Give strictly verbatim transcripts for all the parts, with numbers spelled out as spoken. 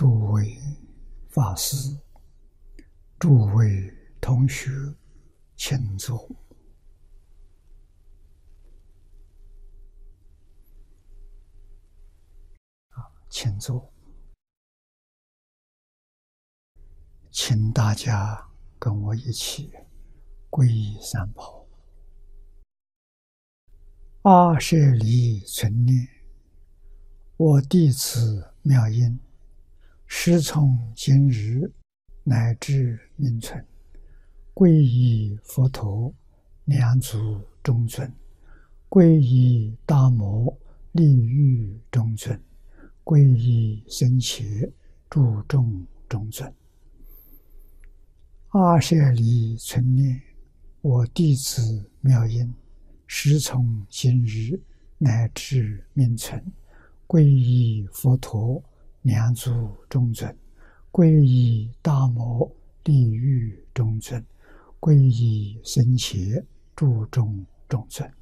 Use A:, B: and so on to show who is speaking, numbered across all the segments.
A: 诸位法师、诸位同学，请坐。请坐。请大家跟我一起皈依三宝。阿舍离存念，我弟子妙音，师从今日乃至命存，皈依佛陀，两足中尊；皈依大摩，利欲中尊；皈依僧伽，注重中尊。阿舍离存念，我弟子妙音，师从今日乃至命存，皈依佛陀，两足中尊；皈依大摩，利欲中尊；皈依僧伽，注重中尊。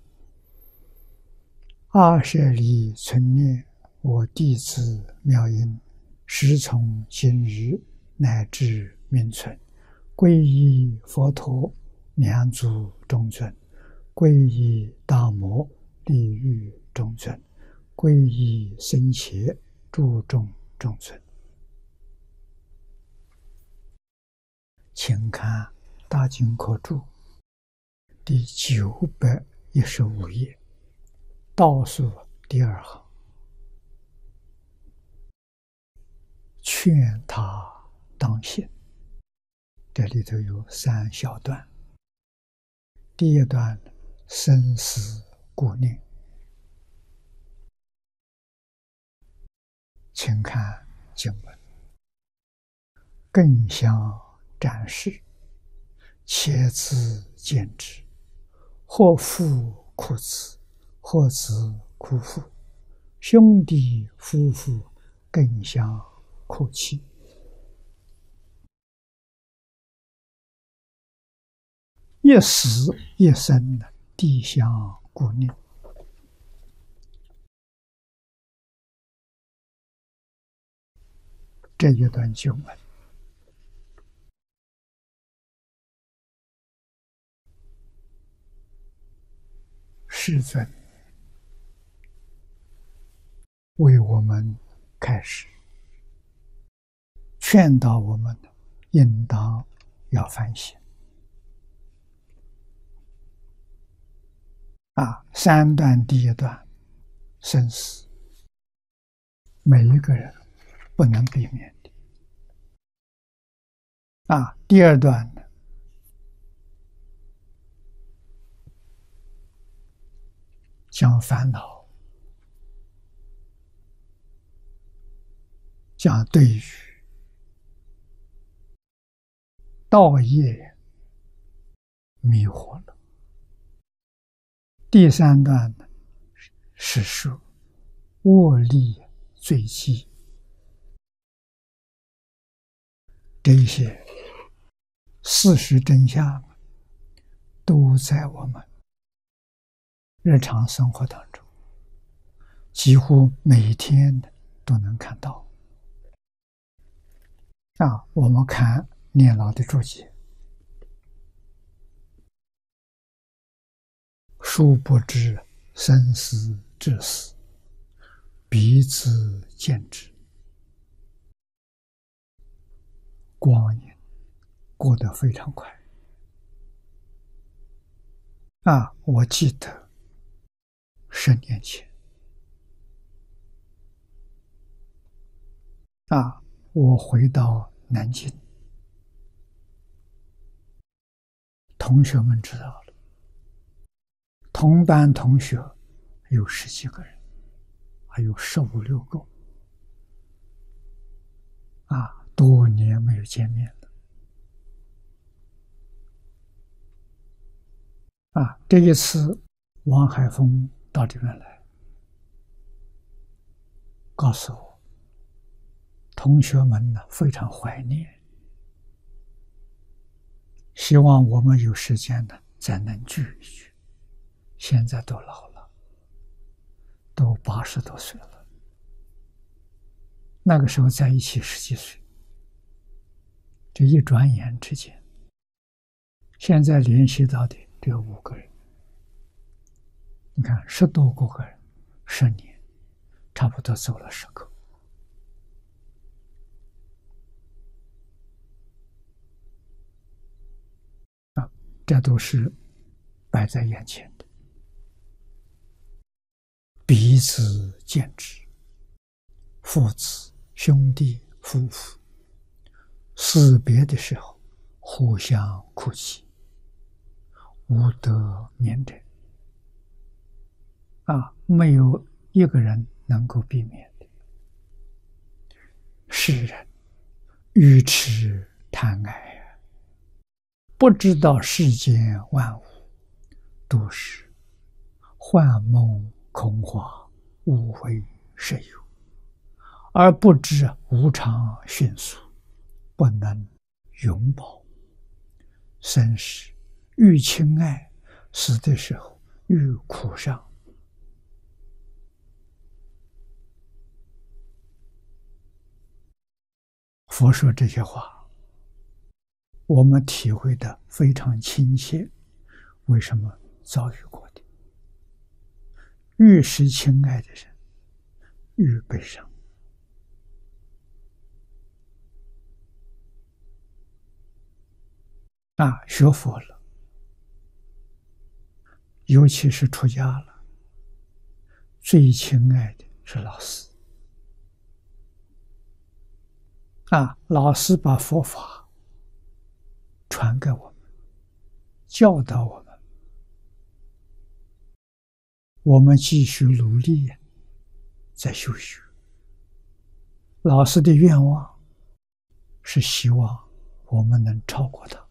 A: 阿舍离存念，我弟子妙音，师从今日乃至命存，皈依佛陀，两足中尊；皈依大摩，利欲中尊；皈依僧伽，注重中尊。请看《大经科注》第九百一十五页，倒数第二行，劝他当信。这里头有三小段。第一段，生死顾念。请看经文：更相展示，且自见之，或父哭子，或子哭父，兄弟夫妇更相哭泣。一死一生，地相顾念。这一段经文世尊为我们开始劝导我们，应当要反省。啊，三段第一段，生死，每一个人不能避免的。啊，第二段呢，讲烦恼，讲对于道业迷惑了。第三段呢，是说恶力罪迹，这些事实真相都在我们日常生活当中，几乎每天都能看到。啊，我们看念老的注解，殊不知生死至死，彼此见之。光阴过得非常快。啊，我记得十年前，啊，我回到南京，同学们知道了，同班同学有十几个人，还有十五六个，啊，多年没有见面了。啊，这一次王海峰到这边来，告诉我，同学们呢非常怀念，希望我们有时间呢再能聚一聚。现在都老了，都八十多岁了。 那个时候在一起十几岁，这一转眼之间，现在联系到的只有五个人。你看，十多个个人，十年，差不多走了十个。啊，这都是摆在眼前的，彼此见之，父子、兄弟、夫妇，死别的时候，互相哭泣，无得免者。啊，没有一个人能够避免的。世人愚痴贪爱啊，不知道世间万物都是幻梦空花，无为实有，而不知无常迅速，不能永保。生时愈亲爱，死的时候愈苦伤。佛说这些话，我们体会的非常亲切。为什么遭遇过的？越是亲爱的人，越悲伤。啊，学佛了，尤其是出家了，最亲爱的是老师。啊，老师把佛法传给我们，教导我们，我们继续努力在修学。老师的愿望是希望我们能超过他。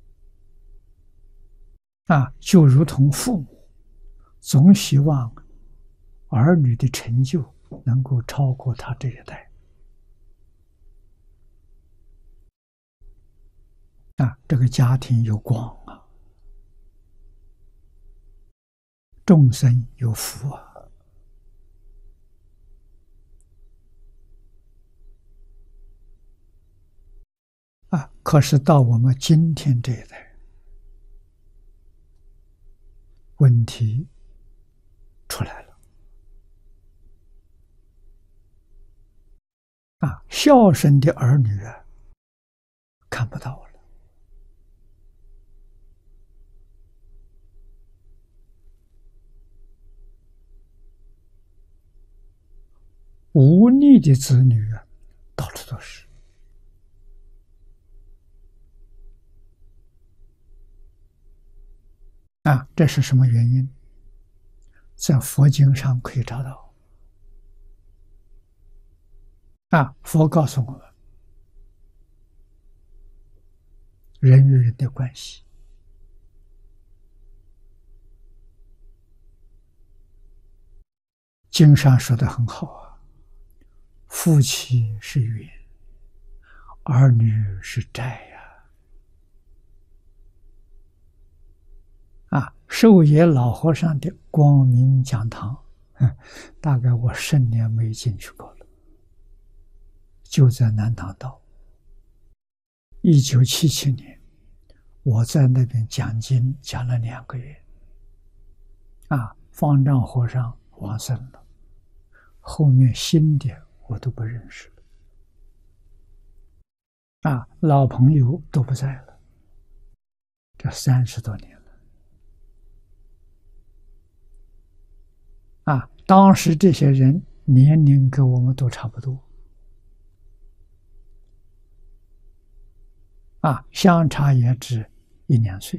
A: 啊，就如同父母总希望儿女的成就能够超过他这一代。啊，这个家庭有光啊，众生有福啊。啊，可是到我们今天这一代，问题出来了。啊，孝顺的儿女啊，看不到了。无逆的子女啊，到处都是。啊，这是什么原因？在佛经上可以找到。啊，佛告诉我们，人与人的关系，经上说得很好啊，夫妻是缘，儿女是债呀。啊，寿野老和尚的光明讲堂，大概我十年没进去过了，就在南塘道。一九七七年，我在那边讲经讲了两个月。啊，方丈和尚往生了，后面新的我都不认识了。啊，老朋友都不在了，这三十多年了。啊，当时这些人年龄跟我们都差不多。啊，相差也只一两岁。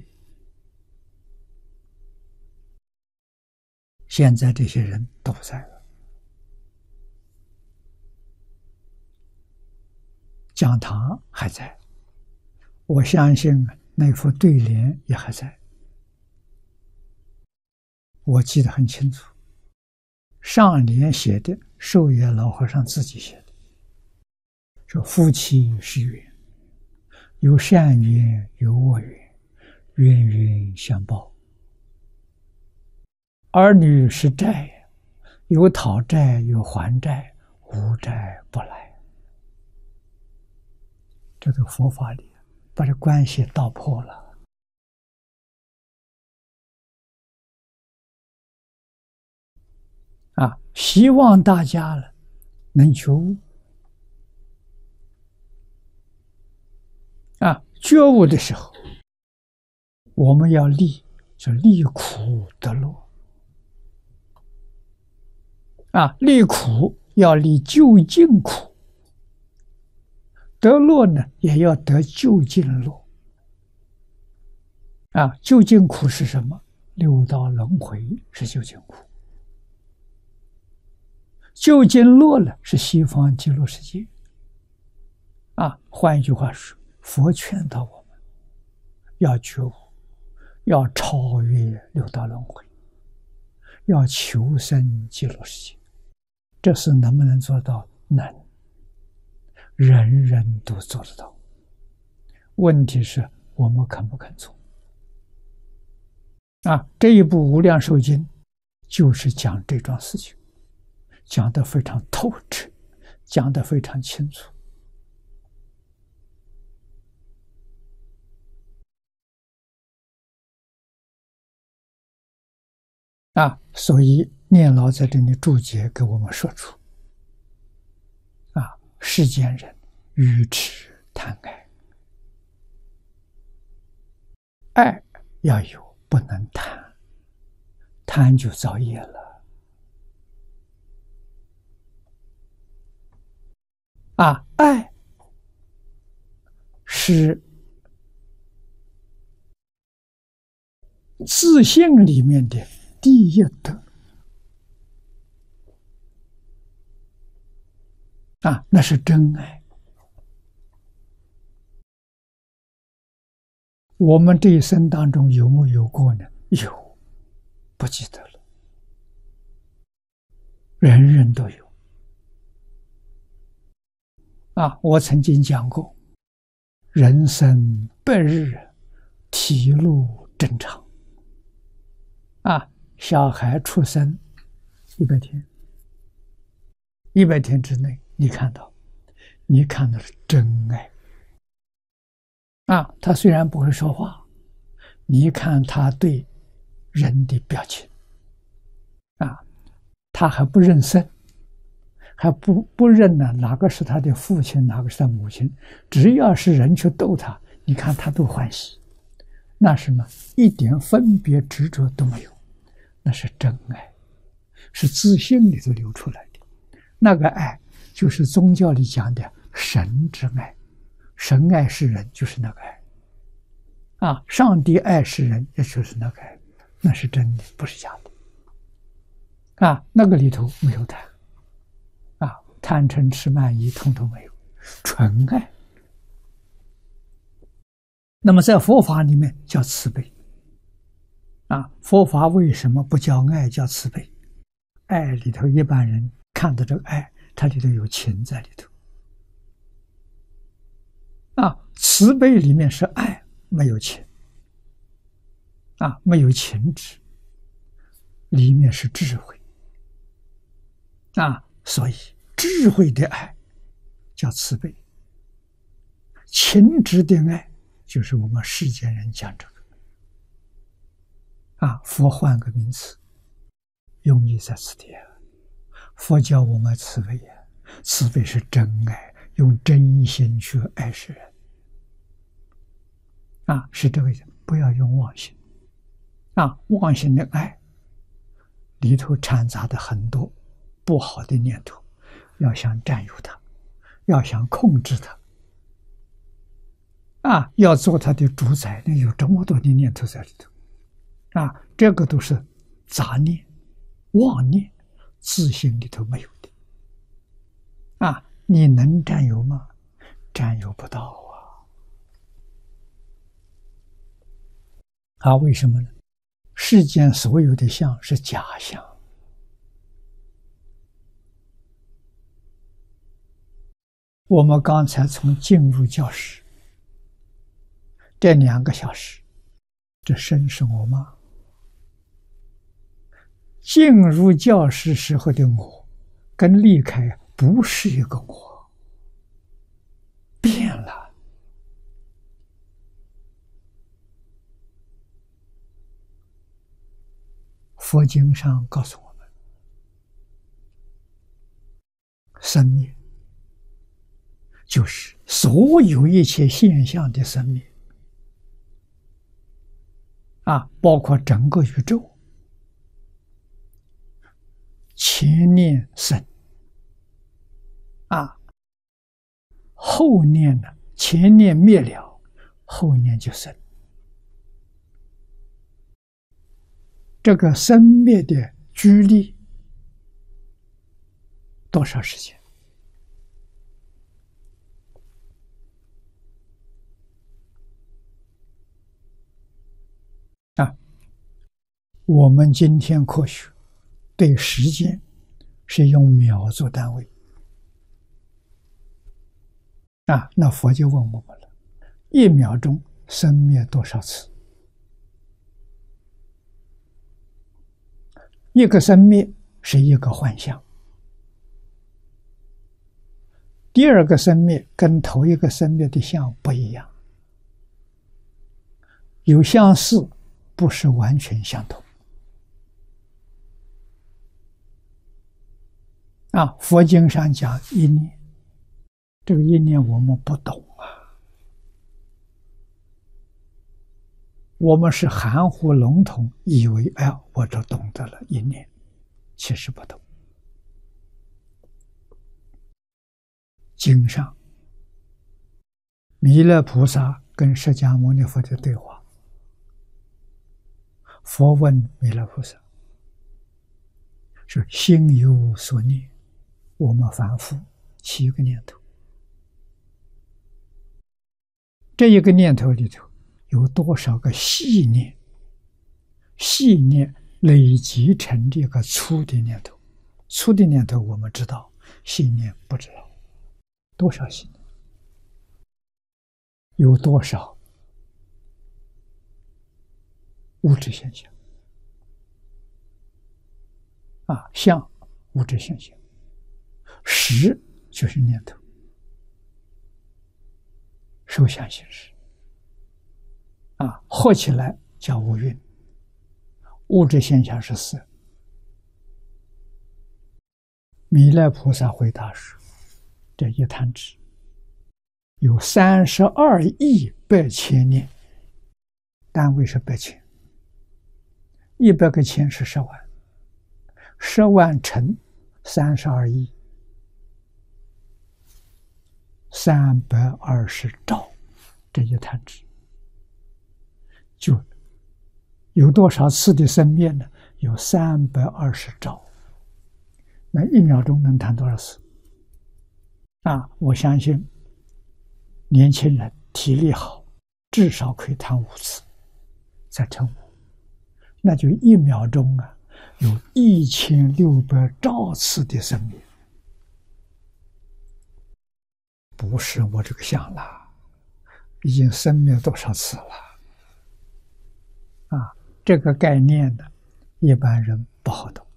A: 现在这些人都不在了，讲堂还在，我相信那副对联也还在，我记得很清楚。上联写的寿野老和尚自己写的，说夫妻是缘，有善缘有恶缘，冤冤相报；儿女是债，有讨债有还债，无债不来。 这个佛法里把这关系道破了。啊，希望大家了能觉悟。啊，觉悟的时候，我们要立，是立苦得乐。啊，立苦要立究竟苦，得乐呢也要得究竟乐。啊，究竟苦是什么？六道轮回是究竟苦，究竟乐呢是西方极乐世界。啊，换一句话说，佛劝导我们要觉悟，要超越六道轮回，要求生极乐世界。这是能不能做到？能，人人都做得到。问题是我们肯不肯做？啊，这一部《无量寿经》就是讲这桩事情，讲得非常透彻，讲得非常清楚。啊，所以念老在这里注解给我们说出：啊，世间人愚痴贪爱，爱要有，不能贪，贪就造业了。啊，爱是自信里面的第一德。啊，那是真爱。我们这一生当中有没有过呢？有，不记得了。人人都有。啊，我曾经讲过，人生百日，体路正常。啊，小孩出生一百天，一百天之内，你看到，你看到是真爱。啊，他虽然不会说话，你看他对人的表情，啊，他还不认生，还不不认呢哪个是他的父亲，哪个是他母亲，只要是人去逗他，你看他都欢喜，那是呢一点分别执着都没有，那是真爱，是自信里头流出来的。那个爱就是宗教里讲的神之爱，神爱世人就是那个爱，啊，上帝爱世人也就是那个爱，那是真的，不是假的。啊，那个里头没有贪，啊，贪嗔痴慢疑统统没有，纯爱。那么在佛法里面叫慈悲。啊，佛法为什么不叫爱，叫慈悲？爱里头一般人看到这个爱，它里头有情在里头。啊，慈悲里面是爱，没有情。啊，没有情执，里面是智慧。啊，所以智慧的爱叫慈悲，情执的爱就是我们世间人讲这个。啊，佛换个名词，用意在此地。佛教我们慈悲呀，慈悲是真爱，用真心去爱世人。啊，是这个意思，不要用妄心。啊，妄心的爱里头掺杂的很多不好的念头，要想占有它，要想控制它，啊，要做它的主宰，那有这么多的念头在里头。啊，这个都是杂念、妄念，自性里头没有的。啊，你能占有吗？占有不到啊！啊，为什么呢？世间所有的相是假相。我们刚才从进入教室这两个小时，这身是我吗？进入教室时候的我跟离开不是一个我，变了。 佛经上告诉我们，生灭就是所有一切现象的生灭啊，包括整个宇宙。前念生啊，后念呢？前念灭了，后念就生。这个生灭的距离多少时间？啊，我们今天科学对时间是用秒做单位啊，那佛就问我们了：一秒钟生灭多少次？一个生灭是一个幻象，第二个生灭跟头一个生灭的相不一样，有相似，不是完全相同。啊，佛经上讲一念，这个一念我们不懂啊，我们是含糊笼统，以为哎，我就懂得了一念，其实不懂。经上，弥勒菩萨跟释迦牟尼佛的对话，佛问弥勒菩萨说：“心有所念，我们凡夫七个念头，这一个念头里头有多少个细念？细念累积成这个粗的念头，粗的念头我们知道，细念不知道。多少细念？有多少物质现象？啊，相物质现象，识就是念头，受想行识。啊，合起来叫五蕴。物质现象是色。弥勒菩萨回答说：“这一弹指有三十二亿百千年，单位是百千，一百个千是十万，十万乘三十二亿，三百二十兆，这一弹指。”就有多少次的生灭呢？有三百二十兆。那一秒钟能弹多少次？啊，我相信年轻人体力好，至少可以弹五次，再乘五，那就一秒钟啊，有一千六百兆次的生灭。不是我这个想了，已经生灭多少次了？啊，这个概念呢，一般人不好懂。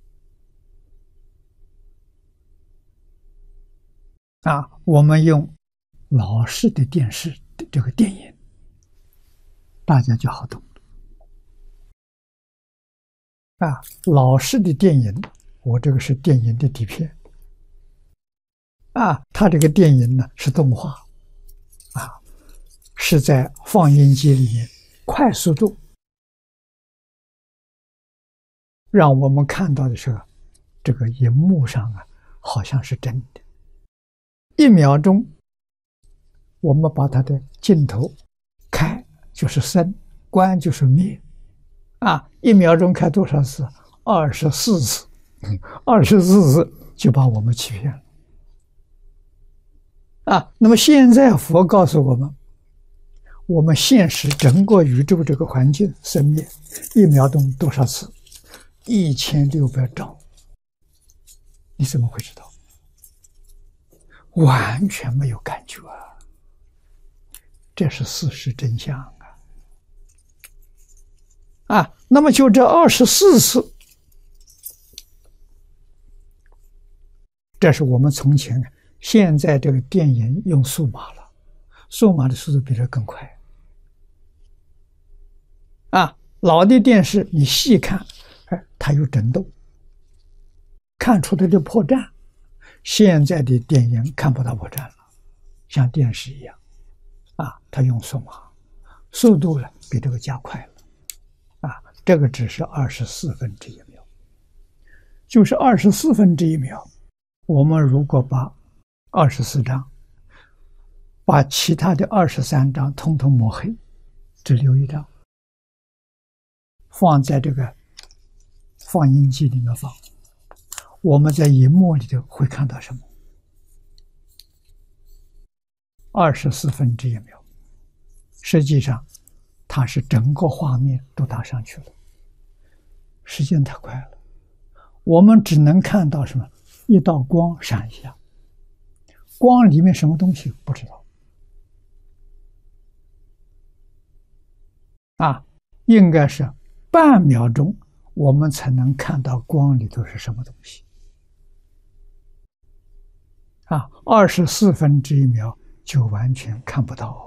A: 啊，我们用老式的电视的这个电影，大家就好懂。啊，老式的电影，我这个是电影的底片。啊，它这个电影呢是动画，啊，是在放映机里面快速度。让我们看到的是，这个荧幕上啊，好像是真的。一秒钟，我们把它的镜头开就是生，关就是灭，啊，一秒钟开多少次？二十四次，二十四次就把我们欺骗了。啊，那么现在佛告诉我们，我们现实整个宇宙这个环境生灭，一秒钟多少次？一千六百兆，你怎么会知道？完全没有感觉啊！这是事实真相啊！啊，那么就这二十四次，这是我们从前，现在这个电影用数码了，数码的速度比这更快。啊，老的电视你细看， 哎，它有震动，看出它的破绽。现在的电影看不到破绽了，像电视一样，啊，它用数码，速度呢比这个加快了，啊，这个只是二十四分之一秒，就是二十四分之一秒。我们如果把二十四张，把其他的二十三张统统抹黑，只留一张，放在这个放映机里面放，我们在荧幕里头会看到什么？二十四分之一秒，实际上它是整个画面都打上去了，时间太快了，我们只能看到什么？一道光闪一下，光里面什么东西不知道。啊，应该是半秒钟，我们才能看到光里头是什么东西。啊，二十四分之一秒就完全看不到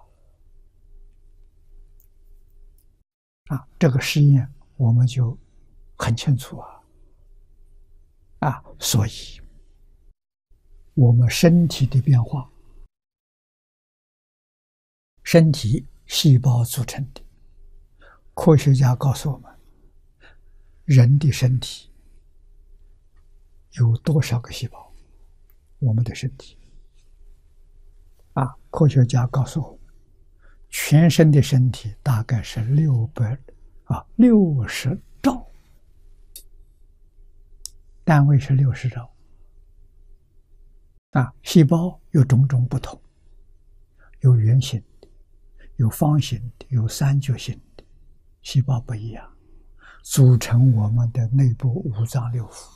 A: 啊！啊，这个实验我们就很清楚啊！啊，所以我们身体的变化，身体细胞组成的。科学家告诉我们，人的身体有多少个细胞？我们的身体啊，科学家告诉我们，全身的身体大概是六百啊六十兆，单位是六十兆啊。细胞有种种不同，有圆形的，有方形的，有三角形的。细胞不一样，组成我们的内部五脏六腑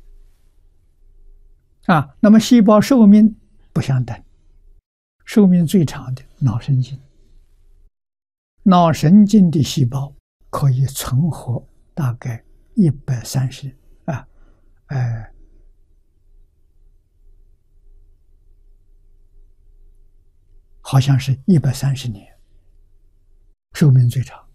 A: 啊。那么细胞寿命不相等，寿命最长的脑神经，脑神经的细胞可以存活大概一百三十啊，呃，好像是一百三十年，寿命最长。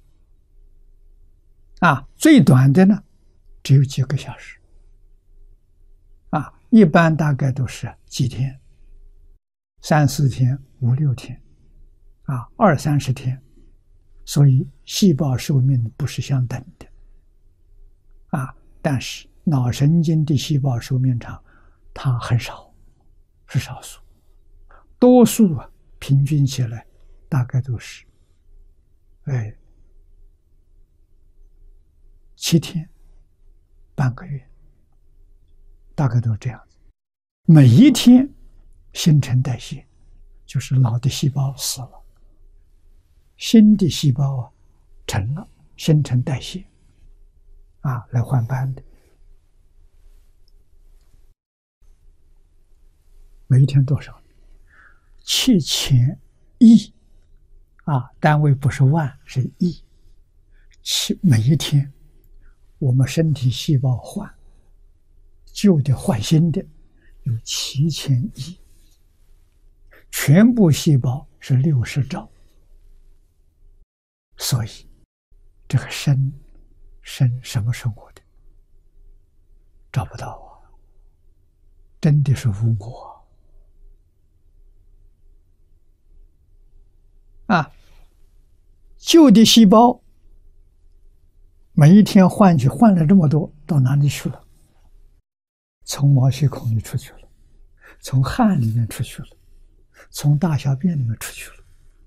A: 啊，最短的呢，只有几个小时。啊，一般大概都是几天，三四天、五六天，啊，二三十天。所以细胞寿命不是相等的。啊，但是脑神经的细胞寿命长，它很少，是少数，多数啊，平均起来大概都是，哎。七天，半个月，大概都是这样子。每一天新陈代谢，就是老的细胞死了，新的细胞啊成了，新陈代谢啊来换班的。每一天多少？七千亿啊，单位不是万，是亿。七每一天。我们身体细胞换旧的换新的有七千亿，全部细胞是六十兆，所以这个生生什么生活的找不到啊，真的是无我啊！旧的细胞。每一天换去换了这么多，到哪里去了？从毛细孔里出去了，从汗里面出去了，从大小便里面出去了。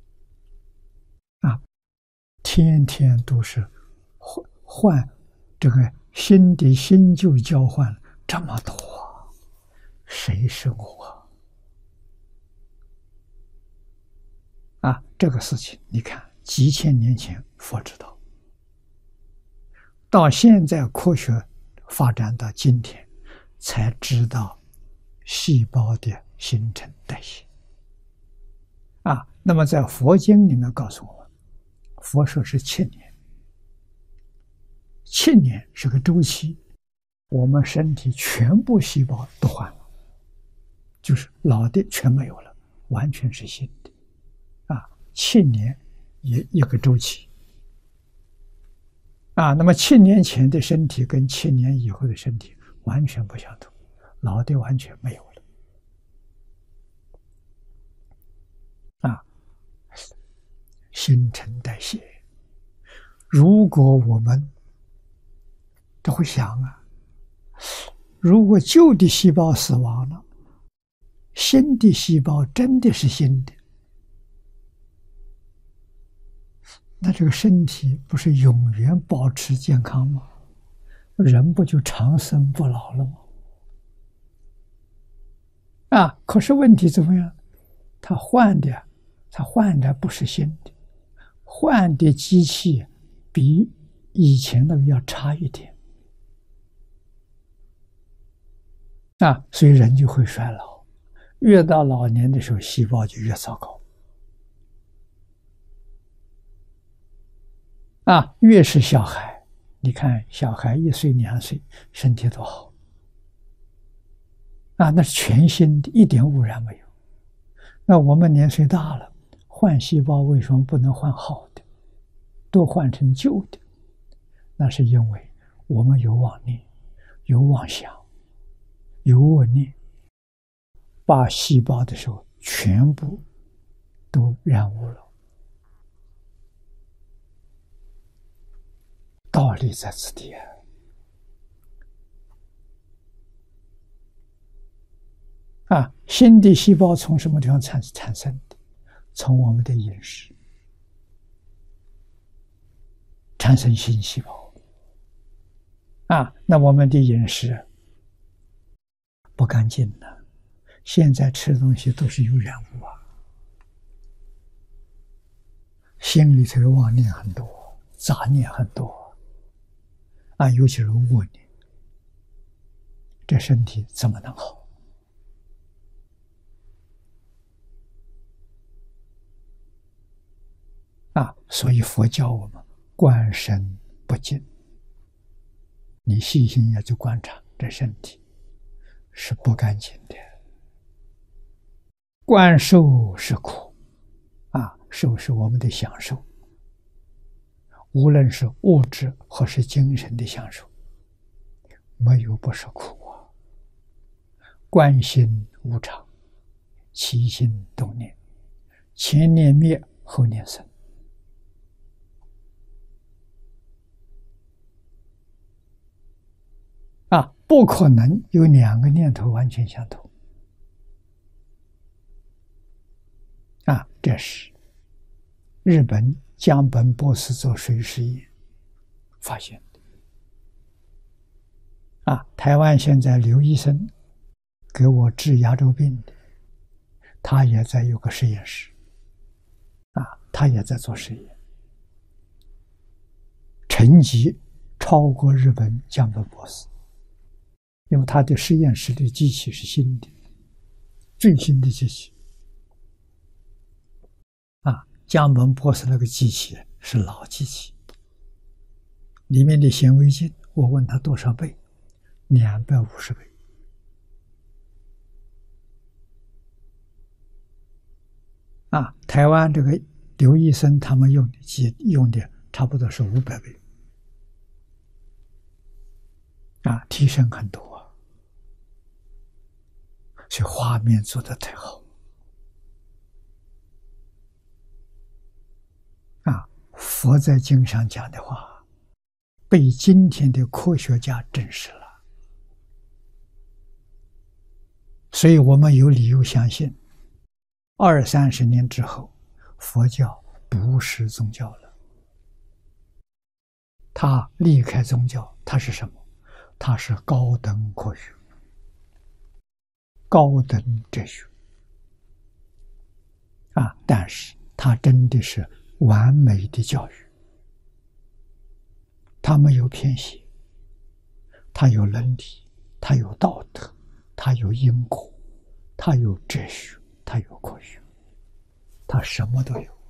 A: 啊，天天都是换换这个新的新旧交换这么多，谁是我？啊，这个事情你看，几千年前佛知道。到现在科学发展到今天，才知道细胞的新陈代谢啊。那么在佛经里面告诉我们，佛说是七年，七年是个周期，我们身体全部细胞都换了，就是老的全没有了，完全是新的啊。七年也一个周期。 啊，那么七年前的身体跟七年以后的身体完全不相同，老的完全没有了。啊，新陈代谢。如果我们都会想啊，如果旧的细胞死亡了，新的细胞真的是新的，那这个身体不是永远保持健康吗？人不就长生不老了吗？啊，可是问题怎么样？他换的，他换的不是新的，换的机器比以前那个要差一点。啊，所以人就会衰老，越到老年的时候，细胞就越糟糕。啊，越是小孩，你看小孩一岁两岁，身体多好。啊，那是全新的，一点污染没有。那我们年岁大了，换细胞为什么不能换好的，都换成旧的？那是因为我们有妄念，有妄想，有恶念，把细胞的时候全部都染污了。道理在此地啊！啊，新的细胞从什么地方产产生的？从我们的饮食产生新细胞。啊，那我们的饮食不干净了，现在吃的东西都是有染污啊，心里头的妄念很多，杂念很多。啊，尤其是恶念，这身体怎么能好？啊，所以佛教我们观身不净。你细心要去观察，这身体是不干净的。观受是苦，啊，受是我们的享受。无论是物质或是精神的享受，没有不是苦啊。观心无常，起心动念，前念灭，后念生。啊，不可能有两个念头完全相同。啊，这是日本江本博士做水实验发现的。啊，台湾现在刘医生给我治牙周病的，他也在有个实验室。啊，他也在做实验，成绩超过日本江本博士，因为他的实验室的机器是新的，最新的机器。啊，江本博士那个机器是老机器，里面的显微镜，我问他多少倍，两百五十倍。啊，台湾这个刘医生他们用的机用的差不多是五百倍。啊，提升很多啊，所以画面做得太好。啊，佛在经上讲的话，被今天的科学家证实了，所以我们有理由相信，二三十年之后，佛教不是宗教了。它离开宗教，它是什么？它是高等科学、高等哲学。啊，但是它真的是完美的教育，它没有偏狭，它有伦理，它有道德，它有因果，它有哲学，它有科学，它什么都有。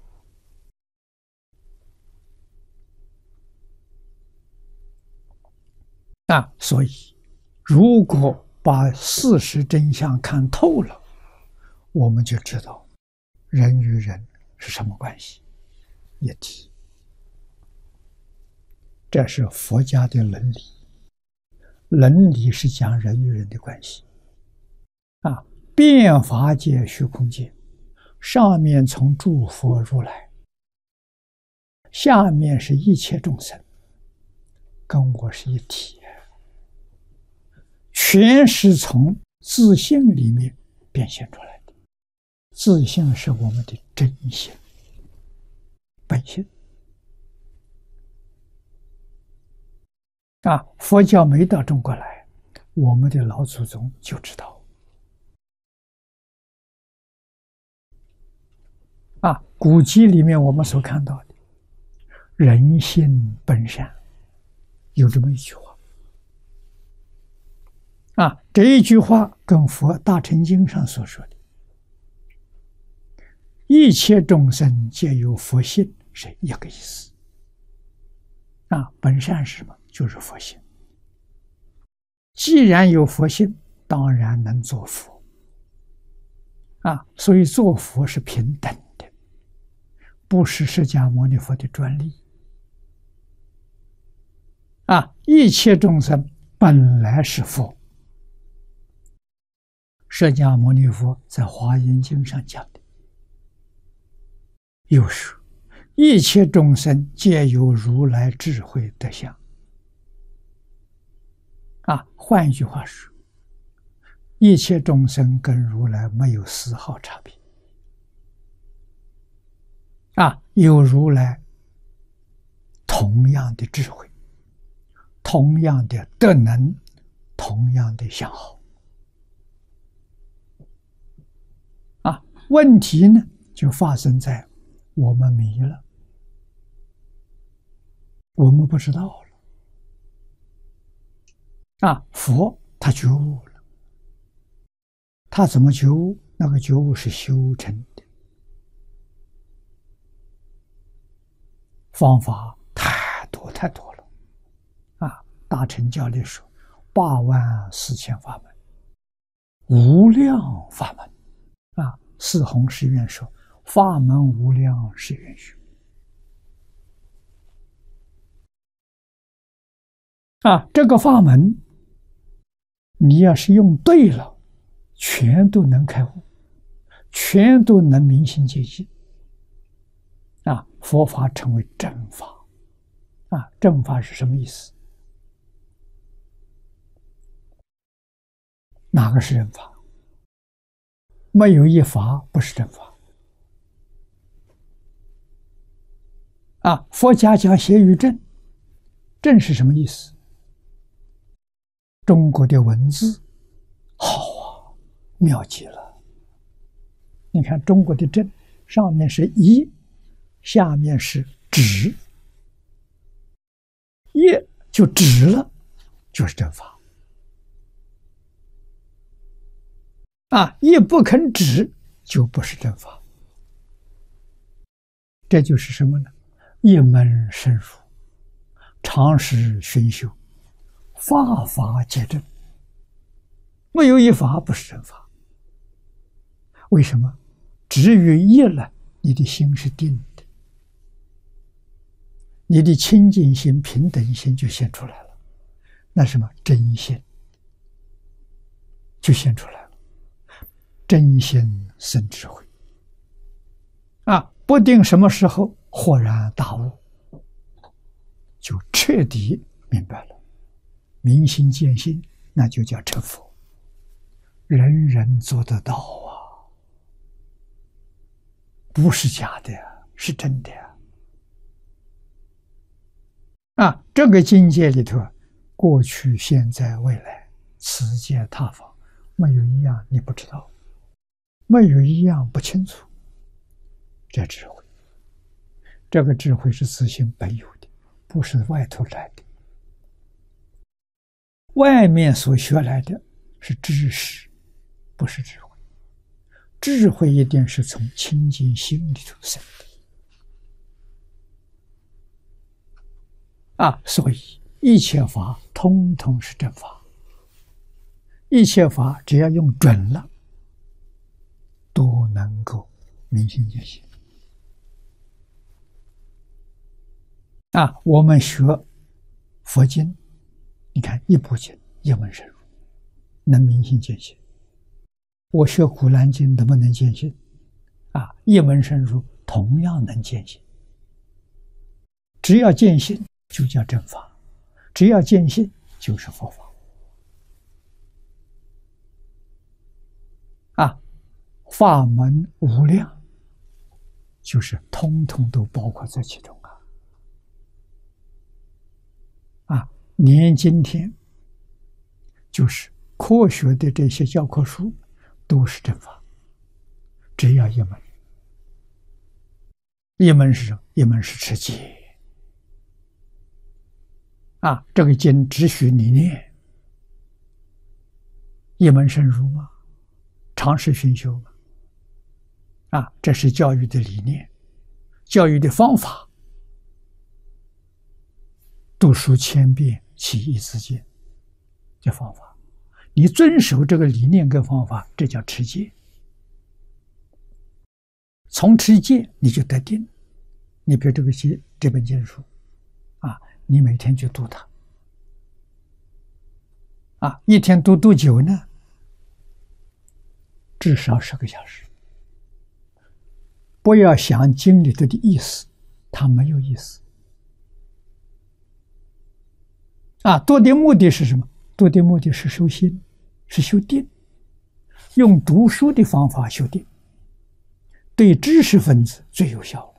A: 啊，所以如果把事实真相看透了，我们就知道人与人是什么关系。一体。 这是佛家的伦理。伦理是讲人与人的关系啊，变法界、虚空界，上面从诸佛如来，下面是一切众生，跟我是一体，全是从自性里面变现出来的。自性是我们的真性、本性啊。佛教没到中国来，我们的老祖宗就知道啊。古籍里面我们所看到的人性本善，有这么一句话啊。这一句话跟佛《大乘经》上所说的一切众生皆有佛性是一个意思啊。本善是什么？就是佛性。既然有佛性，当然能做佛啊。所以做佛是平等的，不是释迦牟尼佛的专利啊。一切众生本来是佛。释迦牟尼佛在《华严经》上讲的，又说一切众生皆有如来智慧德相啊。换一句话说，一切众生跟如来没有丝毫差别啊，有如来同样的智慧，同样的德能，同样的相好啊。问题呢，就发生在我们迷了，我们不知道了啊。佛他觉悟了，他怎么觉悟？那个觉悟是修成的，方法太多太多了啊。大乘教里说八万四千法门，无量法门啊。四弘誓愿说法门无量是允许啊。这个法门你要是用对了，全都能开悟，全都能明心见性啊。佛法称为正法啊。正法是什么意思？哪个是正法？没有一法不是正法啊。佛家讲邪与正，正是什么意思？中国的文字好啊，妙极了。你看中国的正，上面是一，下面是止，一就止了，就是正法啊。一不肯止，就不是正法。这就是什么呢？一门深入，常识熏修，法法皆正，没有一法不是正法。为什么？止于一了，你的心是定的，你的清净心、平等心就现出来了。那什么？真心就现出来了。真心生智慧啊！不定什么时候豁然大悟，就彻底明白了，明心见性，那就叫成佛。人人做得到啊，不是假的，是真的啊！这个境界里头，过去、现在、未来，此界他方，没有一样你不知道，没有一样不清楚。这智慧，这个智慧是自性本有的，不是外头来的。外面所学来的是知识，不是智慧。智慧一定是从清净心里头生的啊！所以一切法通通是正法，一切法只要用准了，都能够明心见性啊！我们学佛经，你看一部经一门深入，能明心见性。我学古兰经能不能见性？啊，一门深入同样能见性。只要见性就叫正法，只要见性就是佛法。啊，法门无量，就是通通都包括在其中啊！啊，连今天就是科学的这些教科书都是正法，只要一门，一门是什么？一门是持戒。啊，这个经只许你念，一门深入嘛，常识熏修嘛。啊，这是教育的理念，教育的方法。读书千遍，其义自见，这方法，你遵守这个理念跟方法，这叫持戒。从持戒你就得定。你比如这个经这本经书，啊，你每天去读它，啊，一天读多久呢？至少十个小时。不要想经里头的意思，它没有意思。啊，读的目的是什么？读的目的是修心，是修定，用读书的方法修定，对知识分子最有效了。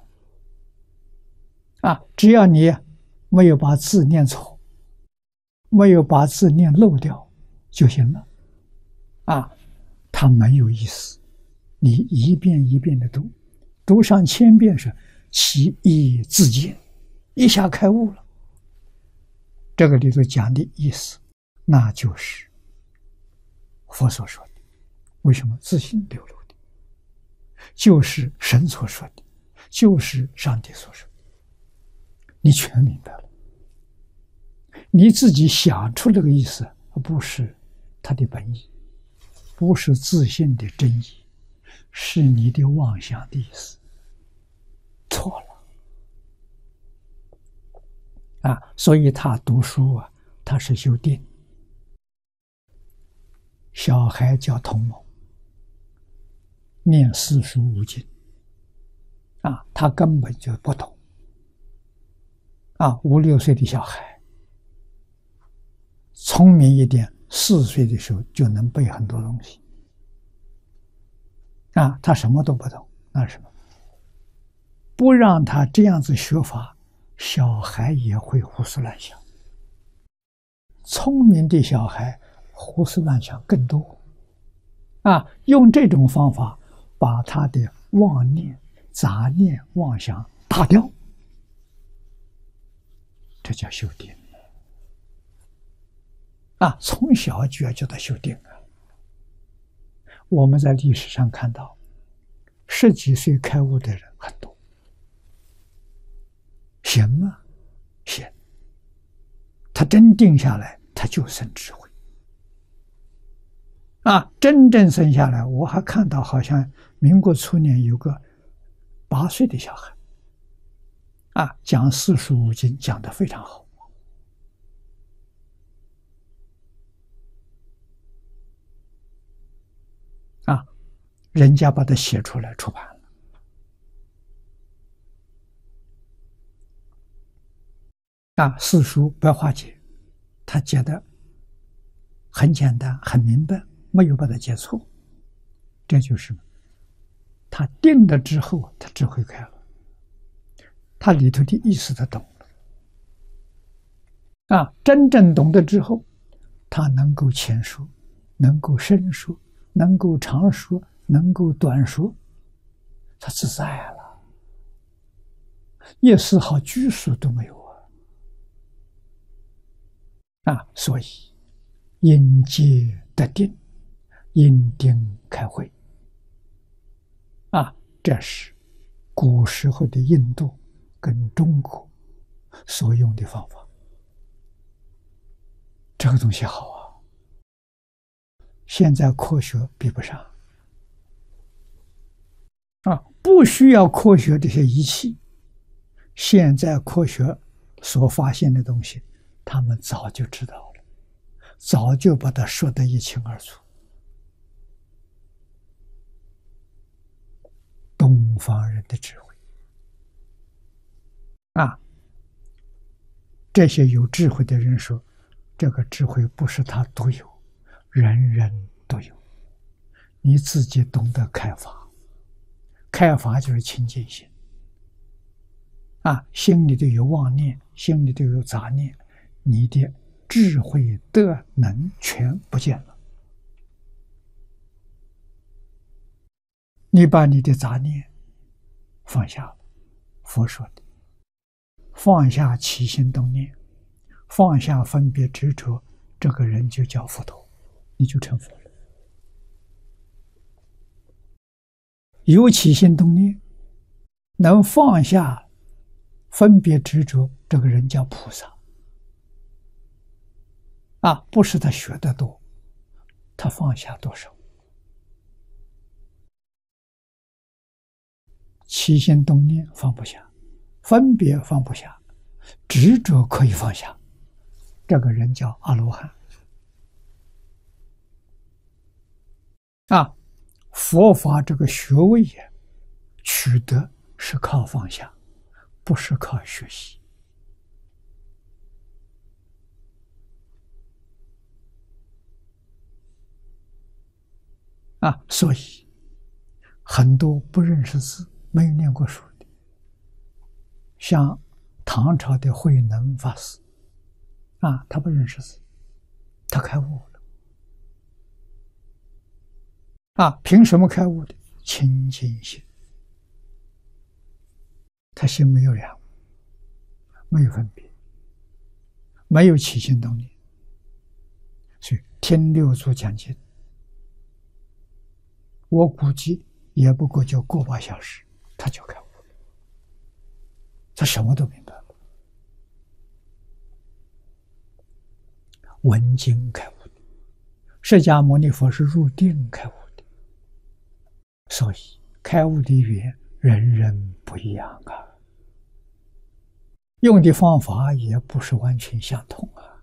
A: 啊，只要你没有把字念错，没有把字念漏掉就行了。啊，它没有意思，你一遍一遍的读，读上千遍是其义自见，一下开悟了。这个里头讲的意思，那就是佛所说的。为什么自信流露的？就是神所说的，就是上帝所说的。你全明白了，你自己想出这个意思，不是他的本意，不是自信的真意，是你的妄想的意思，错了啊！所以他读书啊，他是修定。小孩叫童蒙，念四书五经啊，他根本就不懂。啊，五六岁的小孩，聪明一点，四岁的时候就能背很多东西。啊，他什么都不懂，那是什么？不让他这样子学法，小孩也会胡思乱想。聪明的小孩胡思乱想更多。啊，用这种方法把他的妄念、杂念、妄想打掉。这叫修定啊！从小就要叫他修定啊！我们在历史上看到，十几岁开悟的人很多，行吗？行。他真定下来，他就生智慧啊！真正生下来，我还看到好像民国初年有个八岁的小孩。啊，讲四书五经讲得非常好，啊，人家把它写出来出版了。啊，四书白话解，他解的很简单，很明白，没有把它解错。这就是他定了之后，他智慧开了。他里头的意思他懂了，啊，真正懂得之后，他能够浅说，能够深说，能够长说，能够短说，他自在了，一丝毫拘束都没有啊！啊，所以因戒得定，因定开慧，啊，这是古时候的印度跟中国所用的方法，这个东西好啊，现在科学比不上啊，不需要科学这些仪器，现在科学所发现的东西他们早就知道了，早就把它说得一清二楚。东方人的智慧啊！这些有智慧的人说，这个智慧不是他独有，人人都有。你自己懂得开发，开发就是清净心啊！心里头有妄念，心里头有杂念，你的智慧德能全不见了。你把你的杂念放下了，佛说的，放下起心动念，放下分别执着，这个人就叫佛陀，你就成佛了。有起心动念，能放下分别执着，这个人叫菩萨。啊，不是他学得多，他放下多少？起心动念放不下，分别放不下，执着可以放下，这个人叫阿罗汉。啊，佛法这个学位也取得是靠放下，不是靠学习。啊，所以很多不认识字、没有念过书的，像唐朝的慧能法师，啊，他不认识字，他开悟了。啊，凭什么开悟的？清净心，他心没有染污，没有分别，没有起心动念，所以听六祖讲经，我估计也不过就个把小时，他就开悟了，他什么都明白了。闻经开悟的，释迦牟尼佛是入定开悟的，所以开悟的语言人人不一样啊，用的方法也不是完全相同啊。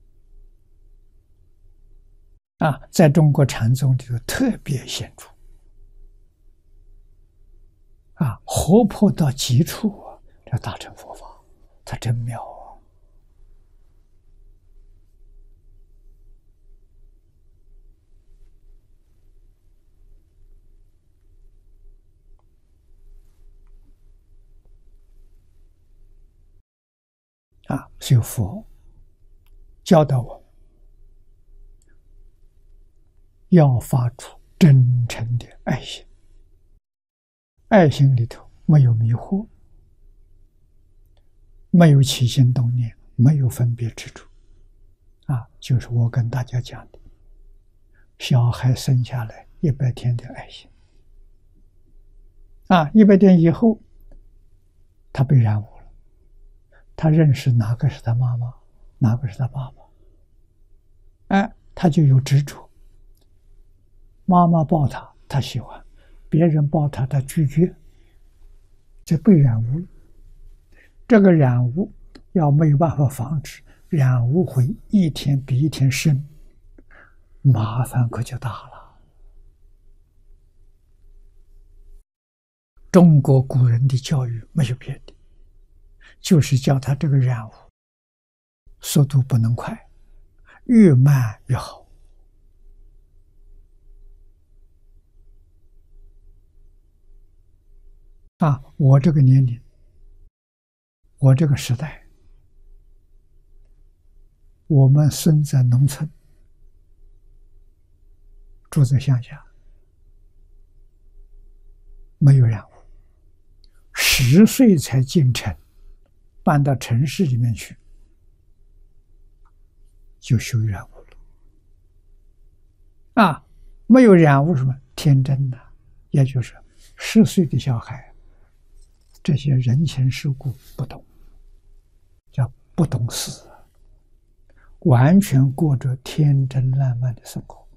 A: 啊，在中国禅宗里头特别显著。啊，活泼到极处啊，这大乘佛法，它真妙啊！啊，所以佛教导我们要发出真诚的爱心，爱心里头没有迷惑，没有起心动念，没有分别之处。啊，就是我跟大家讲的，小孩生下来一百天的爱心。啊，一百天以后，他被染污了，他认识哪个是他妈妈，哪个是他爸爸。哎，他就有执着。妈妈抱他，他喜欢；别人抱他，他拒绝。这被染污了。这个染污要没有办法防止，染污会一天比一天深，麻烦可就大了。中国古人的教育没有别的，就是教他这个染污速度不能快，越慢越好。啊，我这个年龄，我这个时代，我们生在农村，住在乡下，没有染污，十岁才进城，搬到城市里面去，就修染污了。啊，没有染污什么天真的，也就是十岁的小孩。这些人情世故不懂，叫不懂事，完全过着天真烂漫的生活。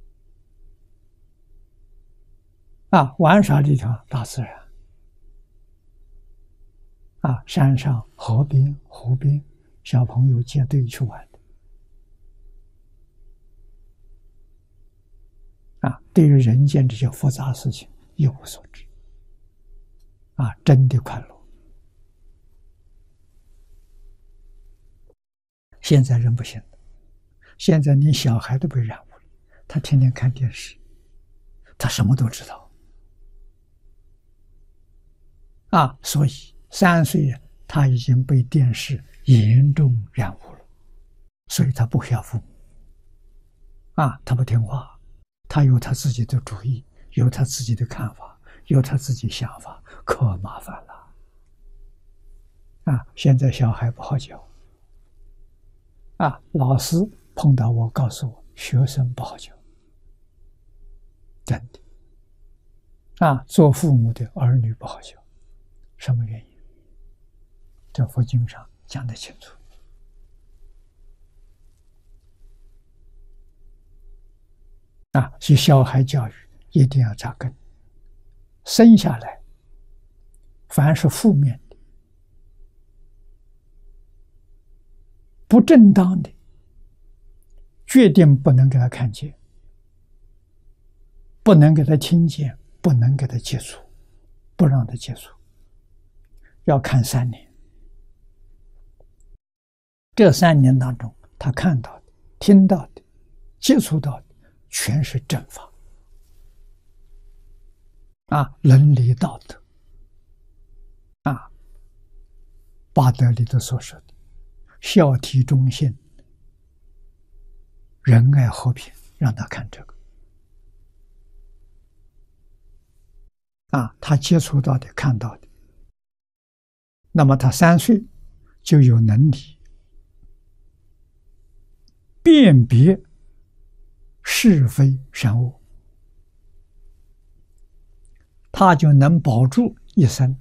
A: 啊，玩耍的地方大自然，啊，山上、河边、湖边， 小朋友结队去玩的。啊，对于人间这些复杂事情一无所知，啊，真的快乐。现在人不行了，现在连小孩都被染污了，他天天看电视，他什么都知道。啊，所以三岁他已经被电视严重染污了，所以他不孝父母。啊，他不听话，他有他自己的主意，有他自己的看法，有他自己想法，可麻烦了。啊，现在小孩不好教。啊，老师碰到我告诉我，学生不好教，真的。啊，做父母的儿女不好教，什么原因？在佛经上讲得清楚。啊，所以小孩教育一定要扎根。生下来，凡是负面的、不正当的，决定不能给他看见，不能给他听见，不能给他接触，不让他接触，要看三年。这三年当中，他看到的、听到的、接触到的，全是正法。啊，伦理道德。啊，八德里头所说的孝悌忠信、仁爱和平，让他看这个。啊，他接触到的、看到的，那么他三岁就有能力辨别是非善恶，他就能保住一生。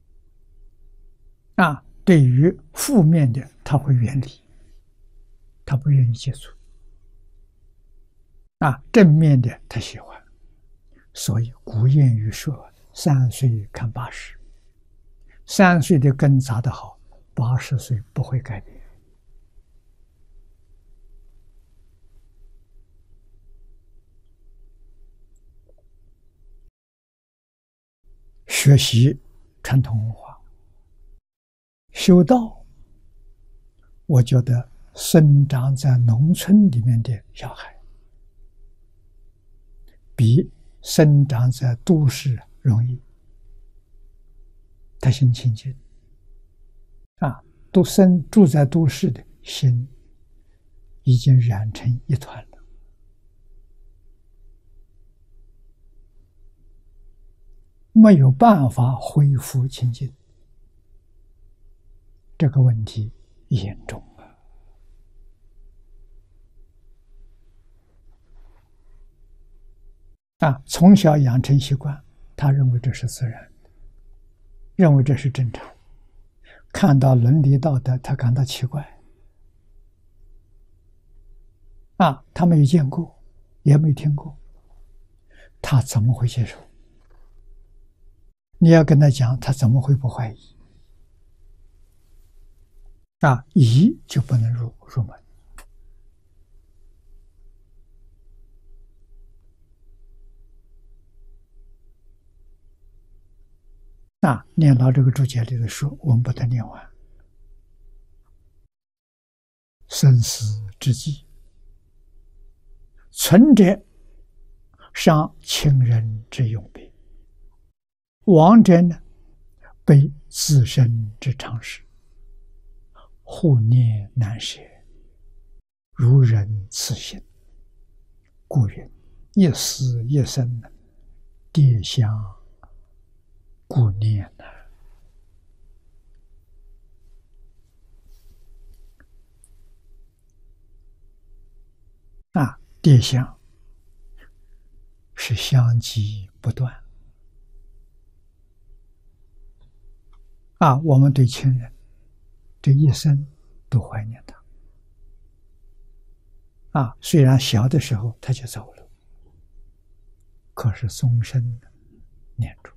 A: 啊，对于负面的他会远离，他不愿意接触。啊，正面的他喜欢。所以古谚语说，三岁看八十，三岁的根扎得好，八十岁不会改变。学习传统文化，修道，我觉得生长在农村里面的小孩，比生长在都市容易。他心清净，啊，都生住在都市的心已经染成一团了，没有办法恢复清净，这个问题严重了。啊，从小养成习惯，他认为这是自然的，认为这是正常。看到伦理道德，他感到奇怪。啊，他没有见过，也没听过，他怎么会接受？你要跟他讲，他怎么会不怀疑？啊，疑就不能入入门。啊，念到这个注解里的书，我们把它念完。生死之际，存者伤亲人之永别，亡者呢，悲自身之常识，护念难舍，如人此行。故云：一死一生，迭相顾念呢。啊，迭相是相继不断。啊，我们对亲人这一生都怀念他。啊，虽然小的时候他就走了，可是终身念住。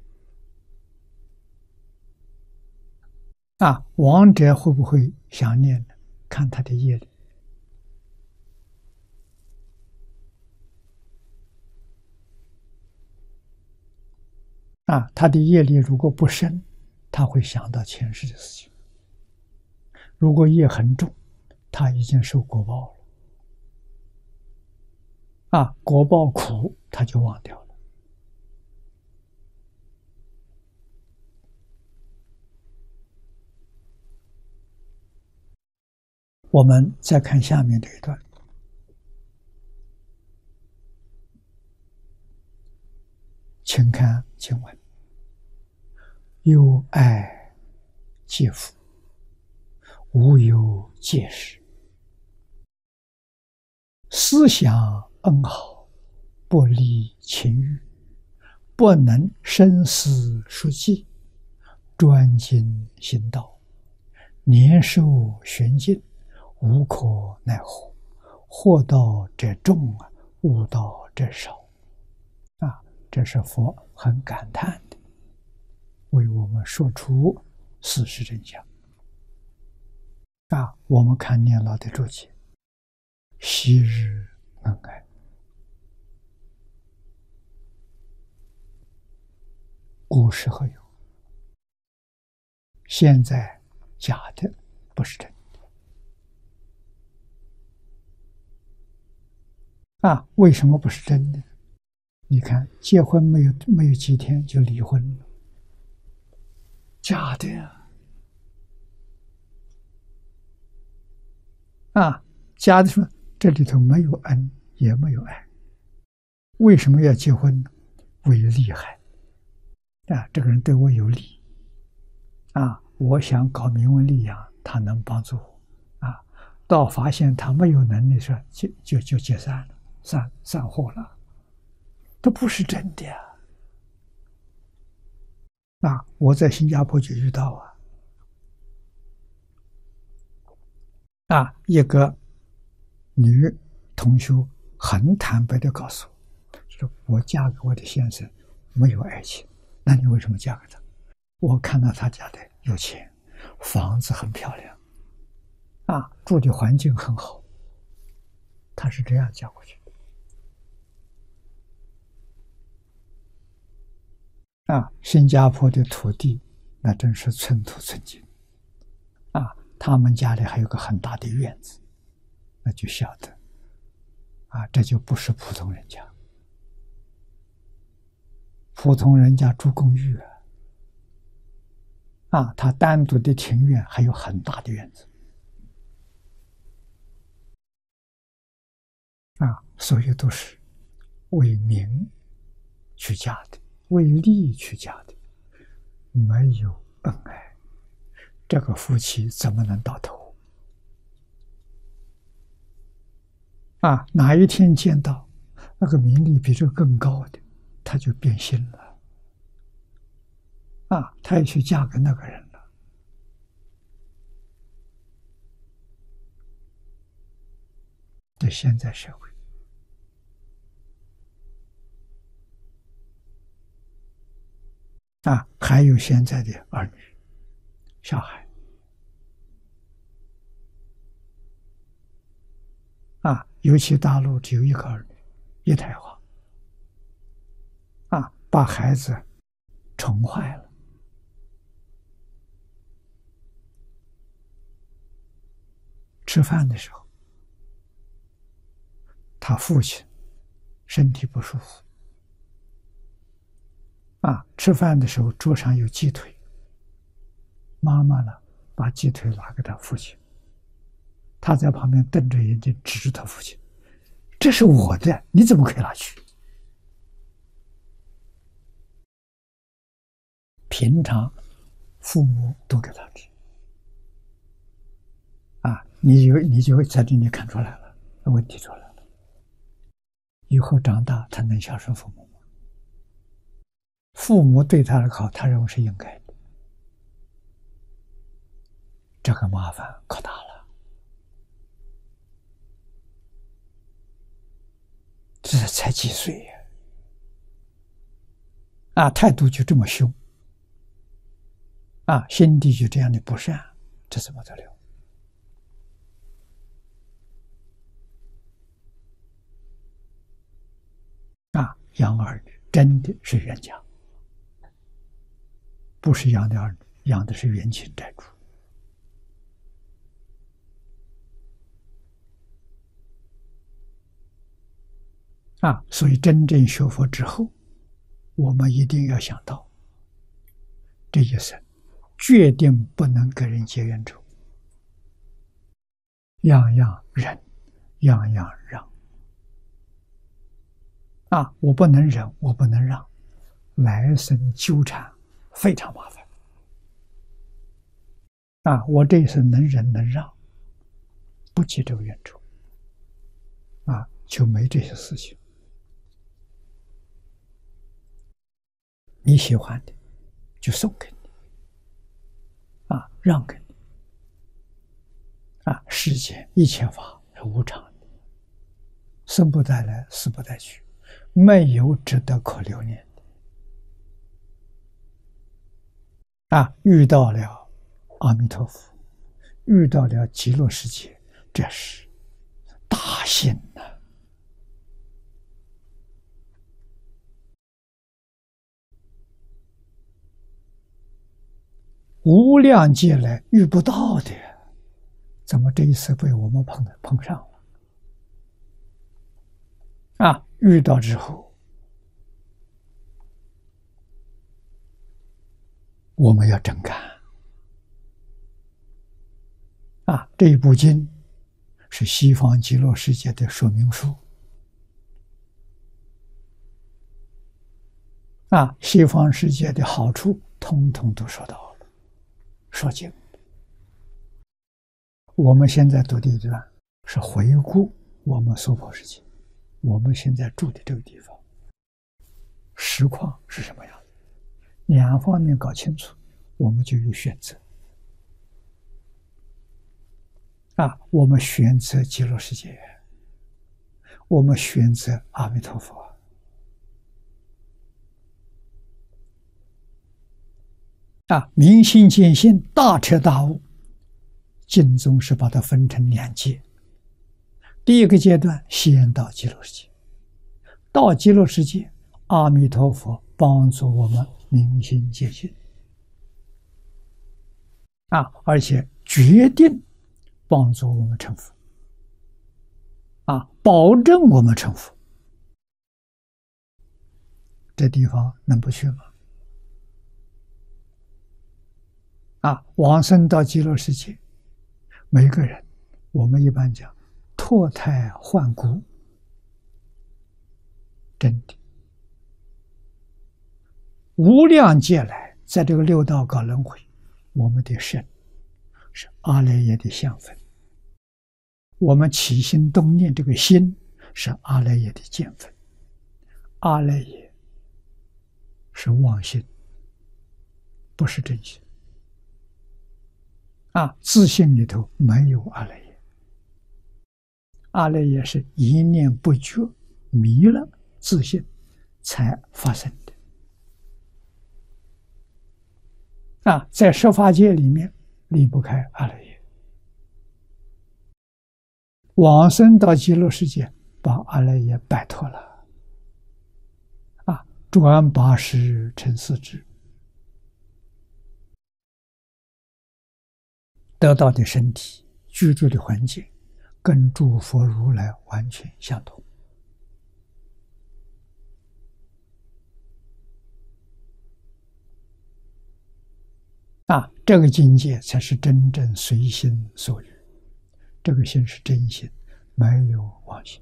A: 啊，亡者会不会想念呢？ 看他的业力。啊，他的业力如果不深，他会想到前世的事情；如果业很重，他已经受果报了。啊，果报苦，他就忘掉了。我们再看下面这一段，请看经文：有爱戒福，无有戒时。思想恩好，不离情欲，不能生死数计，专精行道，年寿玄尽，无可奈何。惑道者众，悟道者少。啊，这是佛很感叹的，为我们说出事实真相。啊，我们看念老的注解：昔日恩爱，故时何有？现在假的，不是真的。啊，为什么不是真的？你看，结婚没有没有几天就离婚了，假的呀！啊，假的说这里头没有恩，也没有爱，为什么要结婚呢？为利害。啊，这个人对我有利，啊，我想搞名闻利养，他能帮助我，啊，到发现他没有能力时，就就就解散了，散散伙了。这不是真的呀！啊，我在新加坡就遇到啊，啊，一个女同学很坦白的告诉我，说我嫁给我的先生没有爱情，那你为什么嫁给他？我看到他家的有钱，房子很漂亮，啊，住的环境很好，他是这样嫁过去。啊，新加坡的土地那真是寸土寸金，啊，他们家里还有个很大的院子，那就晓得，啊，这就不是普通人家，普通人家住公寓啊，啊，他单独的庭院还有很大的院子，啊，所以都是为名去嫁的，为利去嫁的，没有恩爱，这个夫妻怎么能到头？啊，哪一天见到那个名利比这个更高的，他就变心了。啊，他也去嫁给那个人了。在现在社会，啊，还有现在的儿女、小孩，啊，尤其大陆只有一个儿女，一胎化，啊，把孩子宠坏了。吃饭的时候，他父亲身体不舒服，啊，吃饭的时候桌上有鸡腿，妈妈呢把鸡腿拿给他父亲，他在旁边瞪着眼睛指着他父亲：“这是我的，你怎么可以拿去？”平常父母都给他吃，啊，你就你就会在这里看出来了，问题出来了。以后长大，他能孝顺父母吗？父母对他的好，他认为是应该的，这个麻烦可大了。这才几岁呀？啊，态度就这么凶，啊，心地就这样的不善，这怎么得了？ 养儿女，真的是冤家，不是养的儿女，养的是冤亲债主。啊，所以真正学佛之后，我们一定要想到，这一生决定不能跟人结冤仇，样样忍，样样让。啊，我不能忍，我不能让，来生纠缠非常麻烦。啊，我这一生能忍能让，不结这个冤仇，啊，就没这些事情。你喜欢的就送给你，啊，让给你，啊，世间一切法是无常的，生不带来，死不带去，没有值得可留念的。啊，遇到了阿弥陀佛，遇到了极乐世界，这是大幸呐！无量劫来遇不到的，怎么这一次被我们碰碰上了？啊，遇到之后，我们要真干。啊，这一部经是西方极乐世界的说明书。啊，西方世界的好处，通通都说到了，说经。我们现在读的一段是回顾我们娑婆世界，我们现在住的这个地方，实况是什么样的？两方面搞清楚，我们就有选择。啊，我们选择极乐世界，我们选择阿弥陀佛。啊，明心见性，大彻大悟。经宗是把它分成两阶。第一个阶段，先到极乐世界，到极乐世界，阿弥陀佛帮助我们明心见性。啊，而且决定帮助我们成佛。啊，保证我们成佛。这地方能不去吗？啊，往生到极乐世界，每个人，我们一般讲脱胎换骨，真的，无量劫来，在这个六道搞轮回，我们的身是阿赖耶的相分，我们起心动念这个心是阿赖耶的见分，阿赖耶是妄心，不是真心。啊，自性里头没有阿赖耶，阿赖耶是一念不觉迷了自性才发生的。啊，在十法界里面离不开阿赖耶，往生到极乐世界，把阿赖耶摆脱了。啊，转八识成四智，得到的身体、居住的环境，跟诸佛如来完全相同。啊，这个境界才是真正随心所欲，这个心是真心，没有妄心。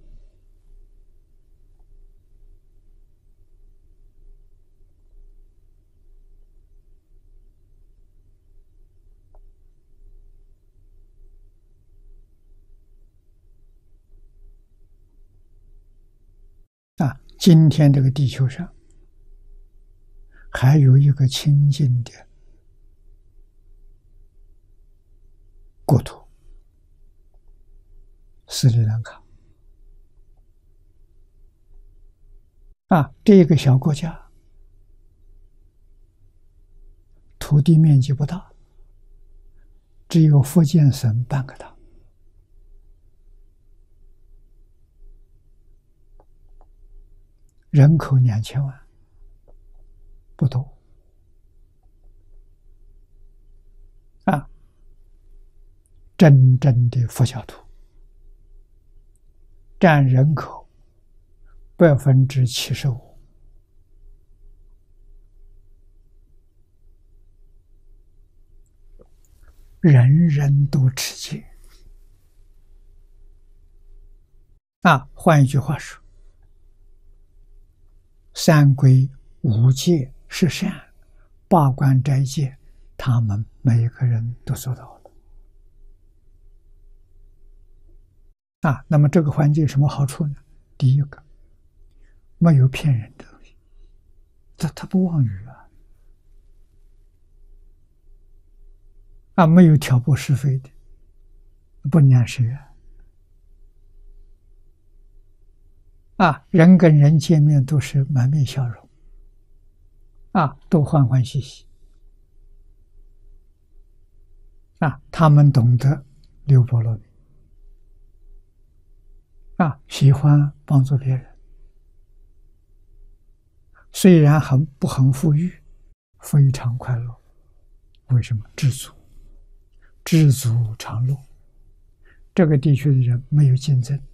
A: 啊，今天这个地球上还有一个清净的国土，斯里兰卡。啊，这个小国家土地面积不大，只有福建省半个大。 人口两千万，不多啊。真正的佛教徒占人口百分之七十五，人人都持戒啊。换一句话说，三皈五戒十善八关斋戒，他们每一个人都做到了啊。那么这个环境有什么好处呢？第一个，没有骗人的东西，他他不妄语啊，啊，没有挑拨是非的，不念谁啊，啊，人跟人见面都是满面笑容，啊，都欢欢喜喜，啊，他们懂得六波罗蜜，啊，喜欢帮助别人，虽然很不很富裕，非常快乐。为什么？知足，知足常乐。这个地区的人没有竞争，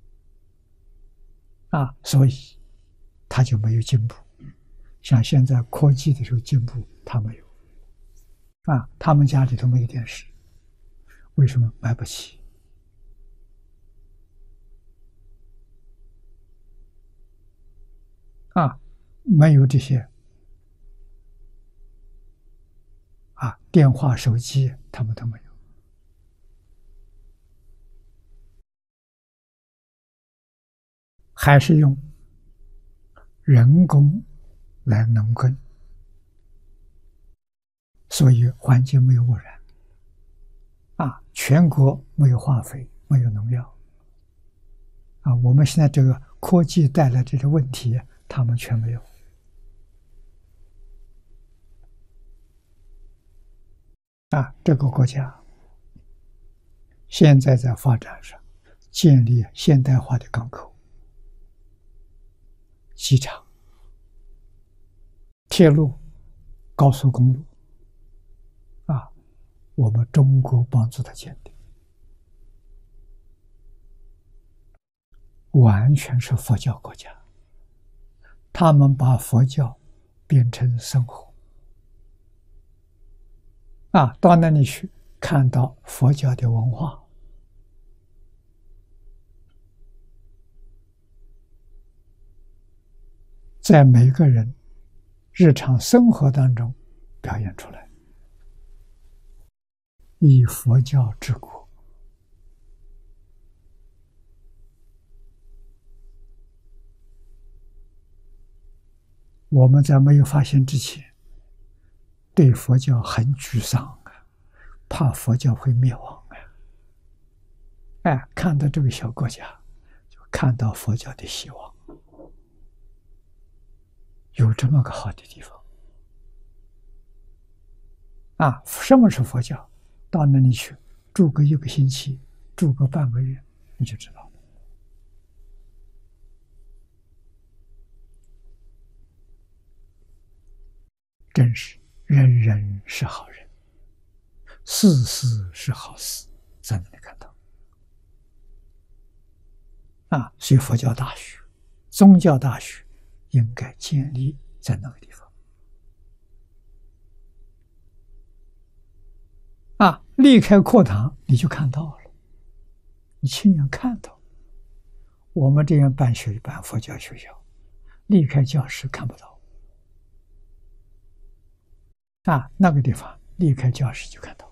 A: 啊，所以他就没有进步。像现在科技的时候进步，他没有，啊，他们家里头没有电视，为什么？买不起。啊，没有这些啊，电话、手机，他们都没有。还是用人工来农耕，所以环境没有污染，啊，全国没有化肥，没有农药，啊，我们现在这个科技带来这个问题，他们全没有。啊，这个国家现在在发展上建立现代化的港口、机场、铁路、高速公路，啊，我们中国帮助他建的，完全是佛教国家，他们把佛教变成生活。啊，到那里去看到佛教的文化，在每个人日常生活当中表现出来，以佛教治国。我们在没有发现之前，对佛教很沮丧啊，怕佛教会灭亡啊。哎，看到这个小国家，就看到佛教的希望，有这么个好的地方啊！什么是佛教？到那里去住个一个星期，住个半个月，你就知道了。真是人人是好人，事事是好事，在那里看到啊！所以佛教大学、宗教大学应该建立在那个地方啊！离开课堂你就看到了，你亲眼看到。我们这样办学办佛教学校，离开教室看不到啊，那个地方离开教室就看到。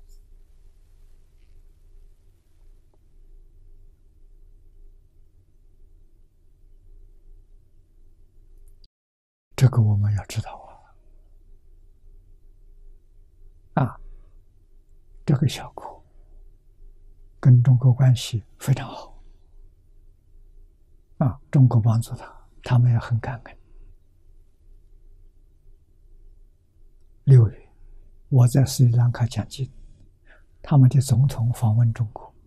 A: 这个我们要知道啊！啊，这个小国跟中国关系非常好啊，中国帮助他，他们也很感恩。六月，我在斯里兰卡讲经，他们的总统访问中国，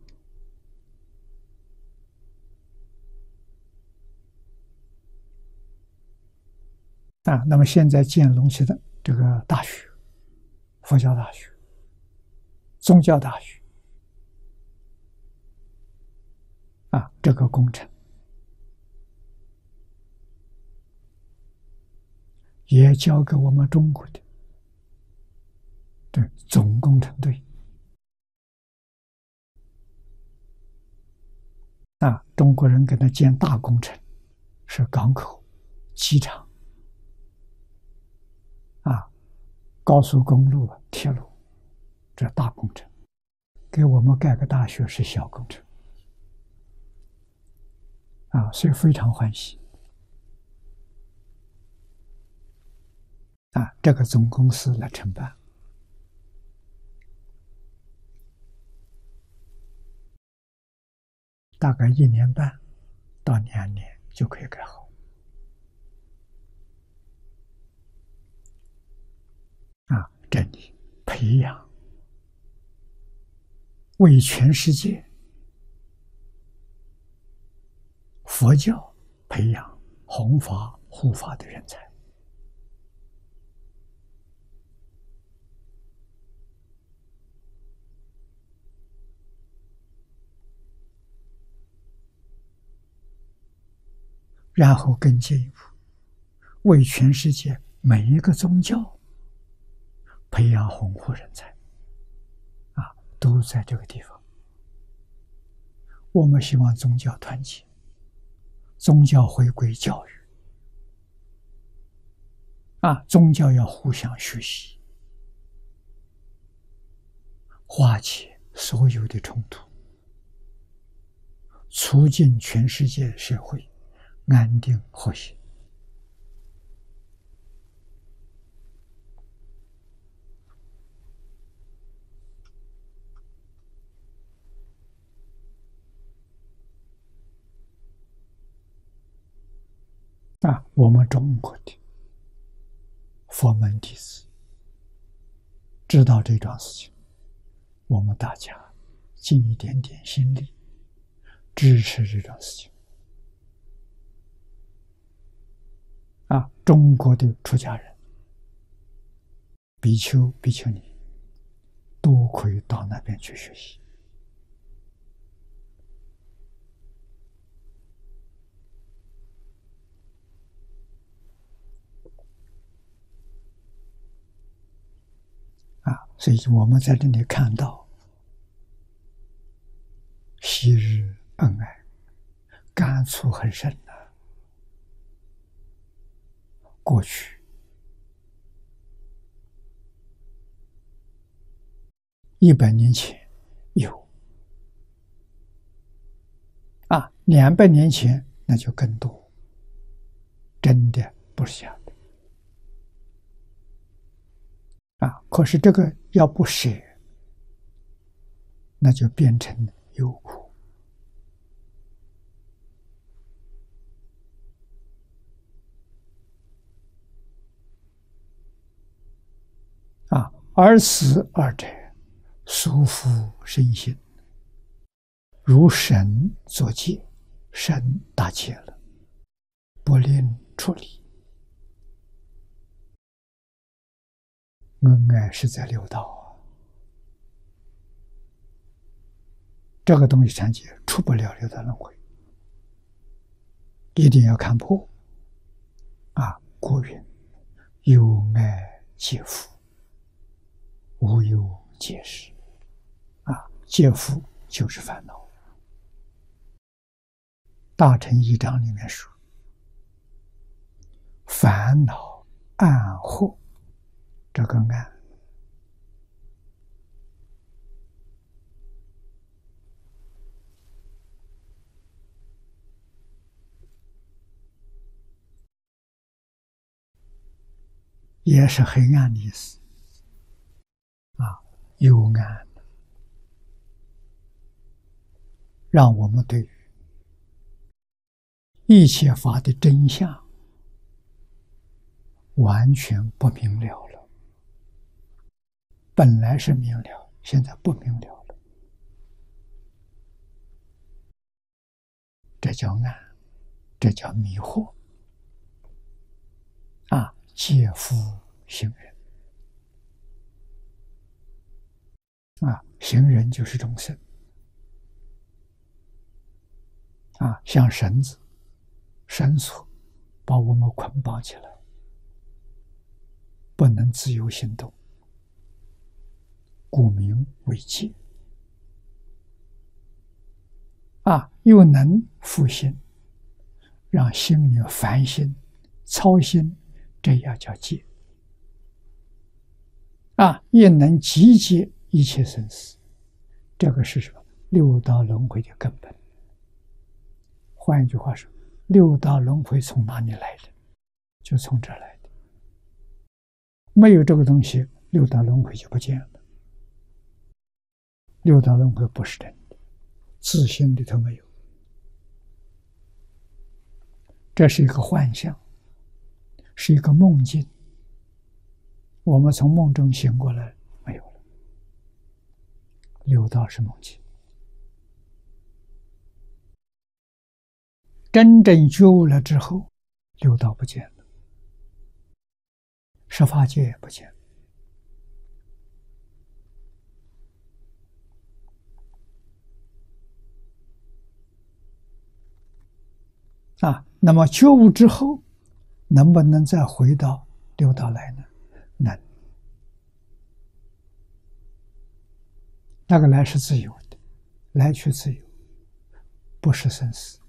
A: 啊。那么现在建隆起的这个大学，佛教大学、宗教大学啊，这个工程也交给我们中国的对总工程队啊。中国人给他建大工程，是港口、机场啊、高速公路、铁路，这大工程。给我们盖个大学是小工程啊，所以非常欢喜啊。这个总公司来承办，大概一年半到两年就可以盖好啊。这里培养为全世界佛教培养弘法护法的人才然后更进一步为全世界每一个宗教培养弘护人才啊，都在这个地方。我们希望宗教团结，宗教回归教育啊，宗教要互相学习，化解所有的冲突，促进全世界社会安定和谐。啊，我们中国的佛门弟子知道这桩事情，我们大家尽一点点心力支持这桩事情啊。中国的出家人、比丘、比丘尼都可以到那边去学习啊。所以我们在这里看到昔日恩爱，感触很深的、啊。过去一百年前有啊，两百年前那就更多，真的不是假的啊。可是这个要不舍，那就变成忧苦啊。而此二者，殊复身心，如神作戒，神打戒了，不令处理。恩爱是在六道啊，这个东西禅戒出不了六道轮回，一定要看破啊。古云：有爱戒福，无有戒失啊。戒福就是烦恼。大乘一章里面说，烦恼暗惑，这个暗也是黑暗的意思啊，幽暗，让我们对于一切法的真相完全不明了了。本来是明了，现在不明了了，这叫暗，这叫迷惑啊。 皆复行人。啊，行人就是众生。啊，像绳子、绳索把我们捆绑起来，不能自由行动，故名为戒。啊，又能复心，让心里烦心、操心，这样叫戒。啊，也能集结一切生死，这个是什么？六道轮回的根本。换一句话说，六道轮回从哪里来的？就从这来的。没有这个东西，六道轮回就不见了。六道轮回不是真的，自性里头没有，这是一个幻象，是一个梦境。我们从梦中醒过来，没有了。六道是梦境。真正觉悟了之后，六道不见了，十法界也不见了。啊，那么觉悟之后，能不能再回到六道来呢？能。那个来是自由的，来去自由，不是生死。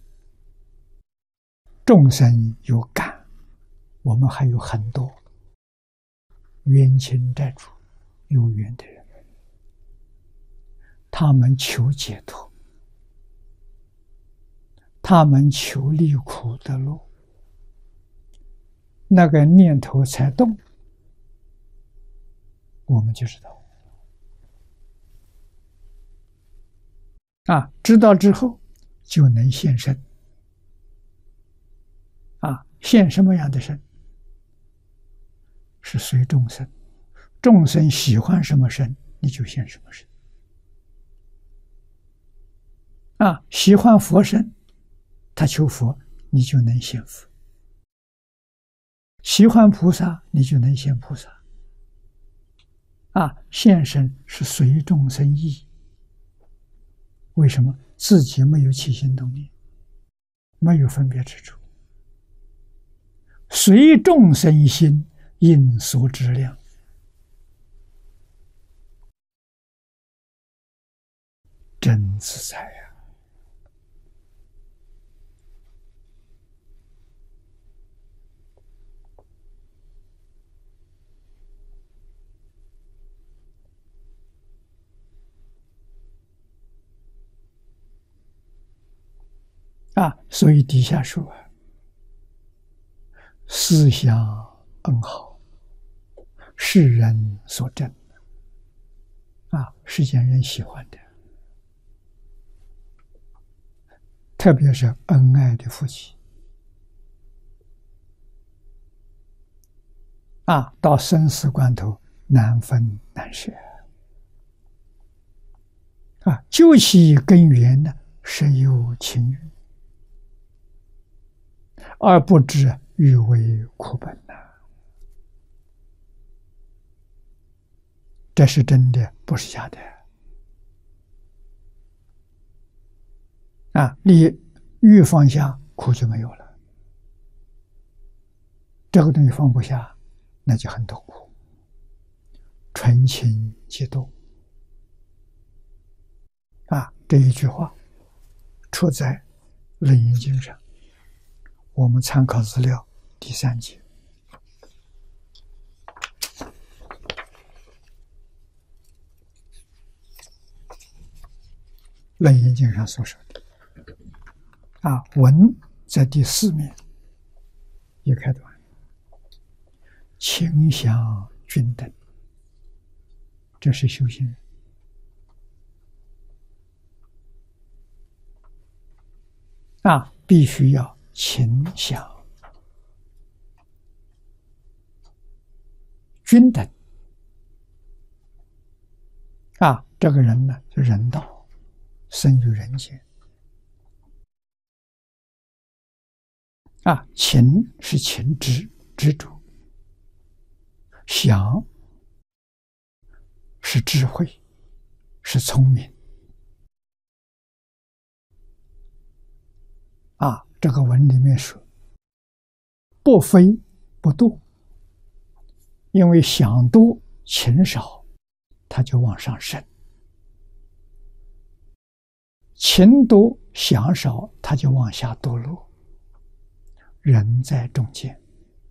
A: 众生有感，我们还有很多冤亲债主、有缘的人，他们求解脱，他们求离苦得乐，那个念头才动，我们就知道。啊，知道之后就能现身。啊，现什么样的身？是随众生，众生喜欢什么身，你就现什么身。啊，喜欢佛身，他求佛，你就能现佛；喜欢菩萨，你就能现菩萨。啊，现身是随众生意。为什么？自己没有起心动念，没有分别之处。随众生心，应所知量，真自在呀！啊，所以底下说啊，思想恩好，世人所憎。啊，世间人喜欢的，特别是恩爱的夫妻。啊，到生死关头难分难舍。啊，究其根源呢，实有情欲，而不知欲为苦本呐。这是真的，不是假的。啊，你欲放下，苦就没有了。这个东西放不下，那就很痛苦。纯情即动。啊，这一句话出在《楞严经》上，我们参考资料第三节。楞严经上所说的。啊，文在第四面一开端，清香均等，这是修行人。啊，必须要清香均等。啊，这个人呢，就人道，生于人间。啊，情是情执执着， 想是智慧，是聪明。啊，这个文里面说，不非不度，因为想多情少，他就往上升；情多想少，他就往下堕落。人在中间，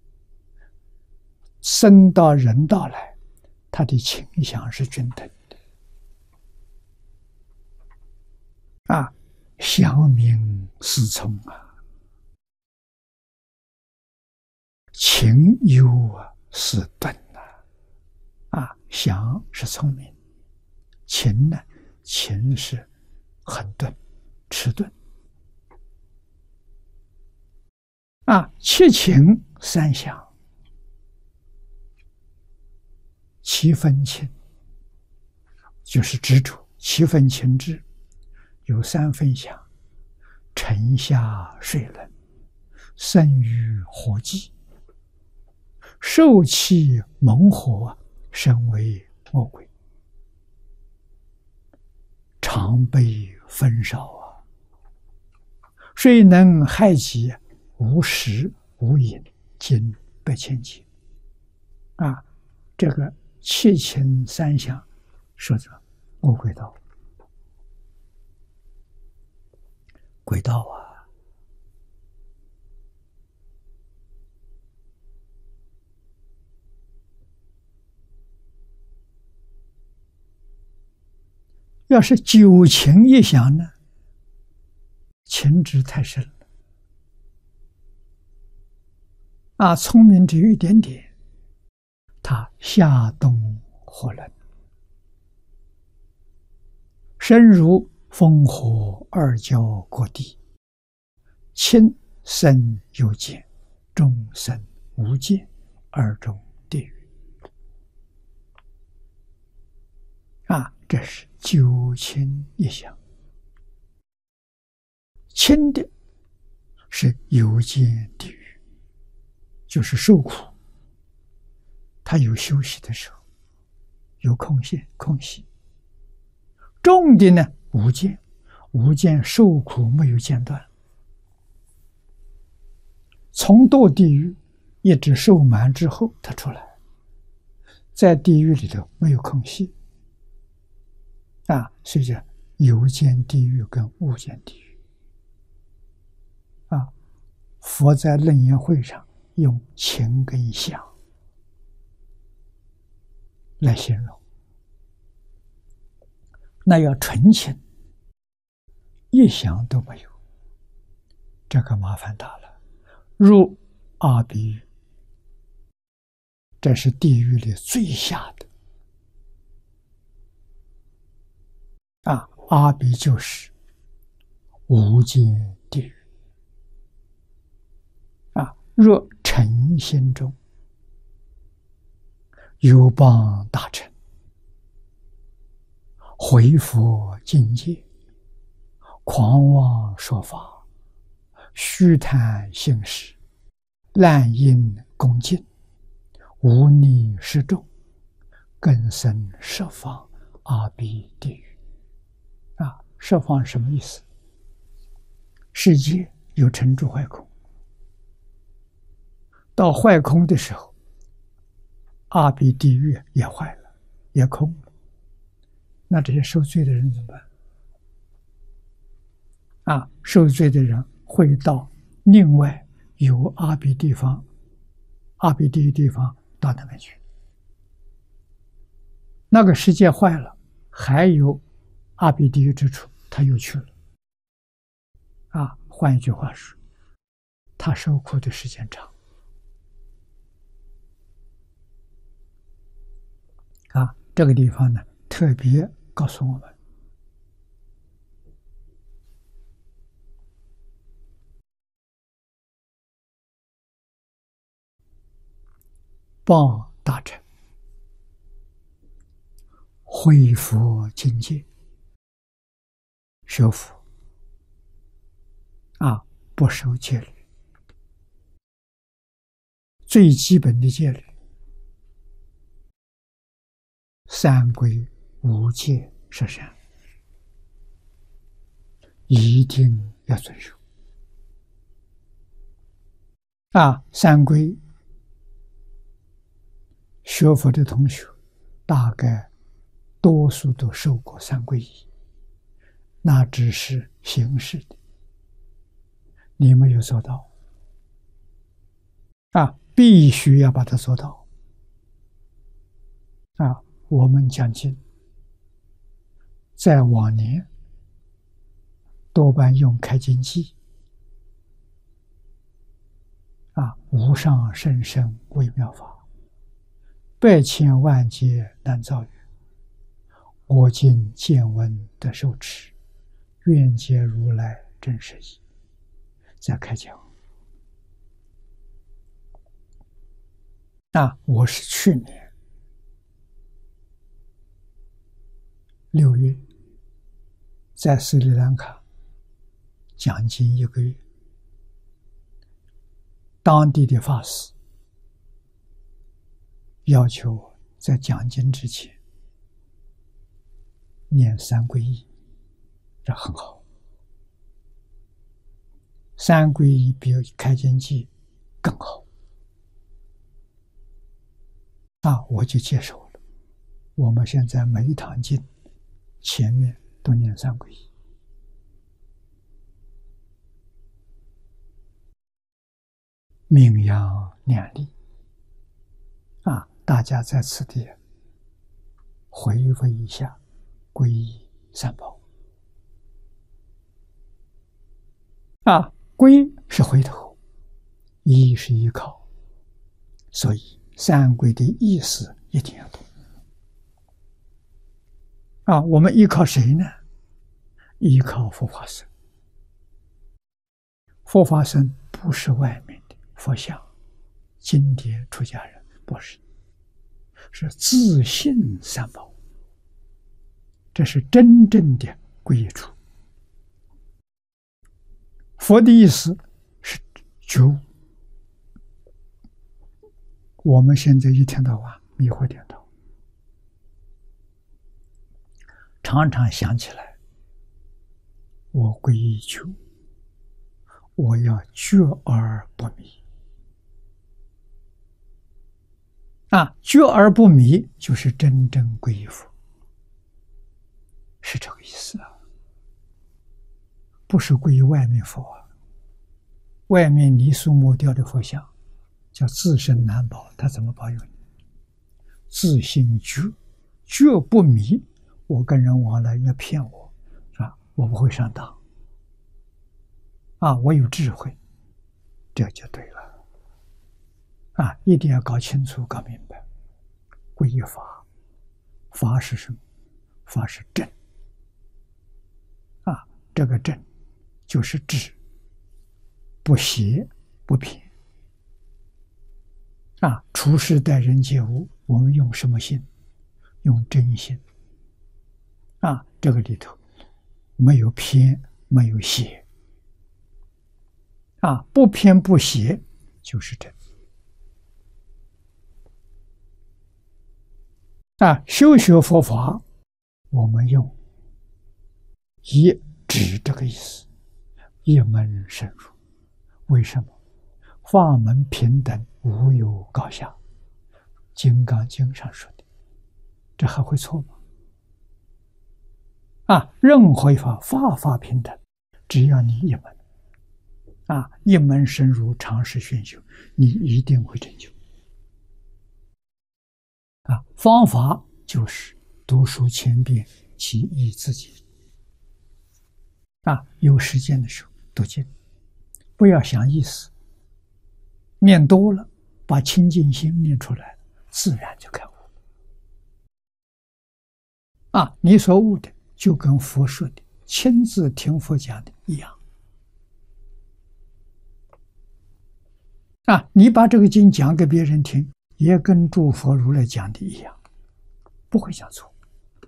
A: 升到人道来，他的倾向是均等的。啊，想明思聪啊，情忧啊是钝啊。啊，想是聪明，情呢，情是很钝，迟钝。啊，七情三想，七分情就是执着，七分情志有三分想：沉下水冷，生于火鸡，受气猛火，身为魔鬼，常被焚烧啊！谁能害己？无食无饮，经百千劫。啊，这个七情三想，说着魔鬼道，鬼道啊！要是九情一想呢，情执太深了。啊，聪明只有一点点，他夏冬火冷，身如烽火二交过地，轻生有见，重生无见，二种地狱。啊，这是九情一想。轻的是有见地狱，就是受苦，他有休息的时候，有空闲空隙。重的呢，无间，无间受苦没有间断，从堕地狱一直受满之后，他出来，在地狱里头没有空隙。啊，所以讲有间地狱跟无间地狱。啊，佛在楞严会上用情跟想来形容，那要纯情，一想都没有，这个麻烦大了。入阿鼻狱，这是地狱里最下的。啊，阿鼻就是无间地狱。啊，若诚心中有帮大乘，回佛境界，狂妄说法，虚谈行识，滥因恭敬，无逆示众，更生十方阿鼻地狱。啊，十方什么意思？世界有成住坏空，到坏空的时候，阿鼻地狱也坏了，也空了。那这些受罪的人怎么办？啊，受罪的人会到另外有阿鼻地方、阿鼻地狱地方到那边去。那个世界坏了，还有阿鼻地狱之处，他又去了。啊，换一句话说，他受苦的时间长。啊，这个地方呢，特别告诉我们，报大乘，恢复境界，学佛啊，不守戒律，最基本的戒律三规五戒十善，一定要遵守。啊，三规，学佛的同学大概多数都受过三皈依，那只是形式的，你没有做到啊，必须要把它做到啊！我们讲经，在往年多半用开经记啊，无上甚深微妙法，百千万劫难遭遇，我今见闻得受持，愿解如来真实义。再开讲啊，我是去年六月在斯里兰卡讲经一个月，当地的法师要求我在讲经之前念三皈依，这很好。三皈依比开经记更好啊，我就接受了。我们现在每一堂经前面都念三皈依，名扬两利啊！大家在此地回味一下皈依三宝啊，皈是回头，依是依靠，所以三皈的意思一定要懂啊！我们依靠谁呢？依靠佛法僧。佛法僧不是外面的佛像、经典、出家人，不是，是自信三宝，这是真正的皈依处。佛的意思是觉悟，我们现在一天到晚迷惑颠倒，常常想起来，我皈依觉悟，我要觉而不迷啊！觉而不迷就是真正皈依佛，是这个意思啊。不是皈依外面佛啊，外面泥塑磨雕的佛像叫自身难保，他怎么保佑你？自信觉，觉不迷，我跟人往来，人家骗我，是吧？我不会上当啊，我有智慧，这就对了啊！一定要搞清楚、搞明白。皈依法，法是什么？法是正啊，这个正就是智，不邪不偏啊。处事待人接物，我们用什么心？用真心啊。这个里头没有偏，没有邪啊，不偏不邪就是真啊。修学佛法，我们用一指这个意思，一门深入。为什么？法门平等，无有高下，金刚经上说的，这还会错吗？啊，任何一法，法法平等，只要你一门啊，一门深入，长时熏修，你一定会成就啊。方法就是读书千遍，其义自己啊。有时间的时候读经，不要想意思，念多了，把清净心念出来，自然就开悟啊。你所悟的就跟佛说的、亲自听佛讲的一样啊。你把这个经讲给别人听，也跟诸佛如来讲的一样，不会讲错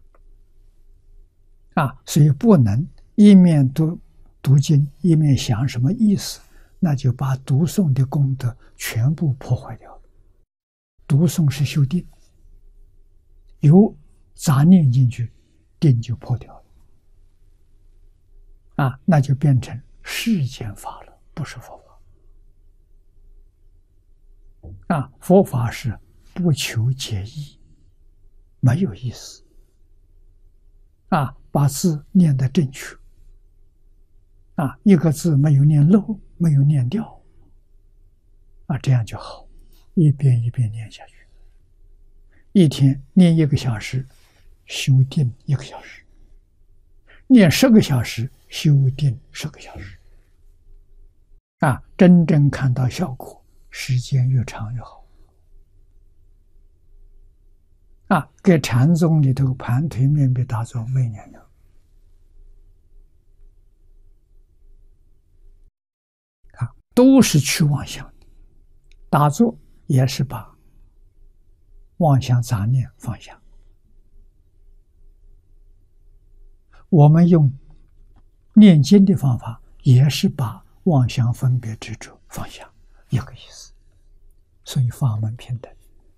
A: 啊。所以不能一面读读经，一面想什么意思，那就把读诵的功德全部破坏掉了。读诵是修定，有杂念进去，定就破掉了。啊，那就变成世间法了，不是佛法。啊，佛法是不求解义，没有意思。啊，把字念得正确。啊，一个字没有念漏，没有念掉。啊，这样就好，一遍一遍念下去。一天念一个小时，修定一个小时；念十个小时，修定十个小时。啊，真正看到效果，时间越长越好。啊，给禅宗里头盘腿面壁打坐没念了。啊，都是去妄想的。打坐也是把妄想杂念放下。我们用念经的方法，也是把妄想分别执着放下，一个意思。所以法门平等。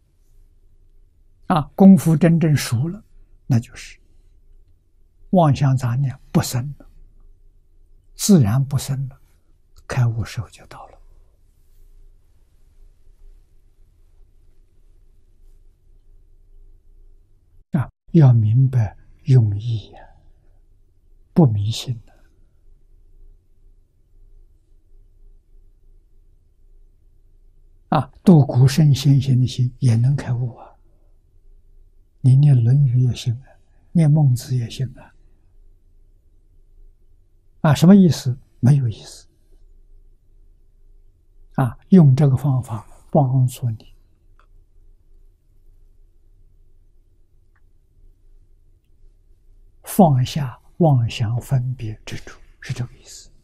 A: 啊，功夫真正熟了，那就是妄想杂念不生了，自然不生了，开悟时候就到了。啊，要明白用意呀、啊，不迷信的。啊，度古圣先贤的心也能开悟啊！你念《论语》也行啊，念孟子也行啊。啊，什么意思？没有意思。啊，用这个方法帮助你放下妄想分别之处，是这个意思。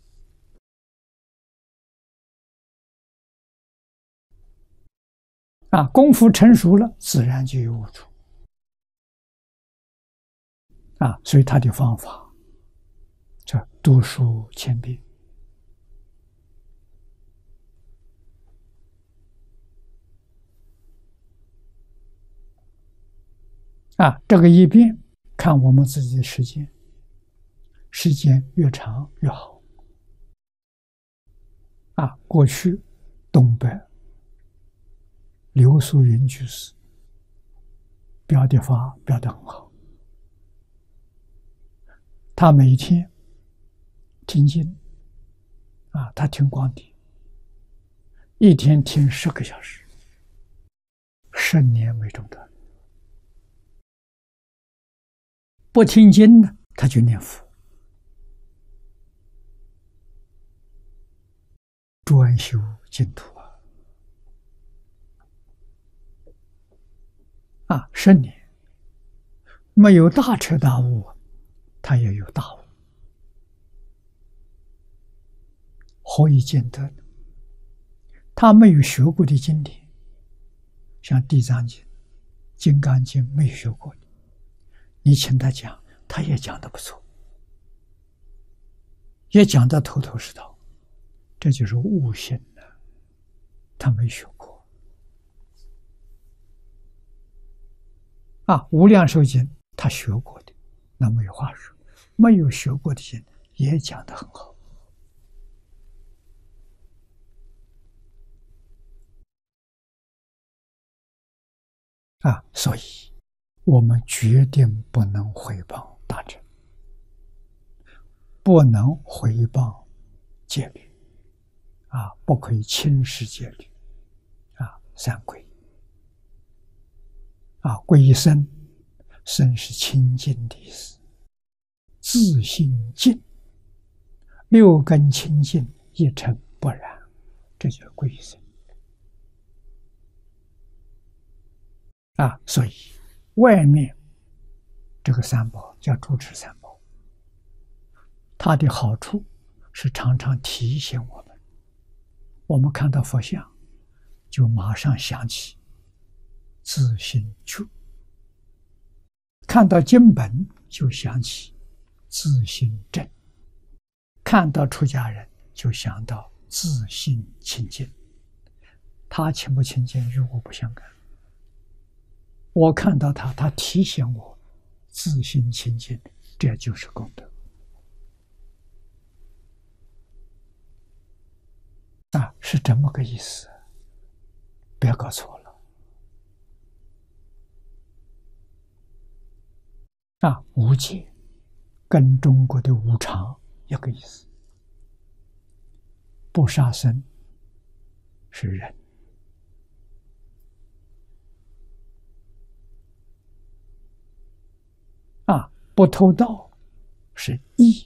A: 啊，功夫成熟了，自然就有悟处。啊，所以他的方法叫读书千遍。啊，这个一遍看我们自己的时间，时间越长越好。啊，过去东北刘素云居士表的法表得很好，他每天听经，啊，他听光碟，一天听十个小时，十年为中断。不听经呢，他就念佛，专修净土啊！啊，十年没有大彻大悟，他也有大悟。何以见得呢？他没有学过的经典，像《地藏经》《金刚经》没有学过的，你请他讲，他也讲得不错，也讲得头头是道。这就是悟性了，他没学过。啊，《无量寿经》他学过的，那没有话说；没有学过的经也讲得很好。啊，所以我们决定不能毁谤大乘，不能毁谤戒律，啊，不可以轻视戒律，啊，三皈，啊，皈依僧，僧是清净的意思，自性净，六根清净，一尘不染，这就是皈依僧。啊，所以外面这个三宝叫住持三宝，它的好处是常常提醒我们，我们看到佛像就马上想起自性觉，看到经本就想起自性正，看到出家人就想到自性清净。他清不清净与我不相干，我看到他，他提醒我自心清净，这就是功德啊，是这么个意思，不要搞错了啊。无戒跟中国的无常一个意思，不杀生是忍啊，不偷盗是义，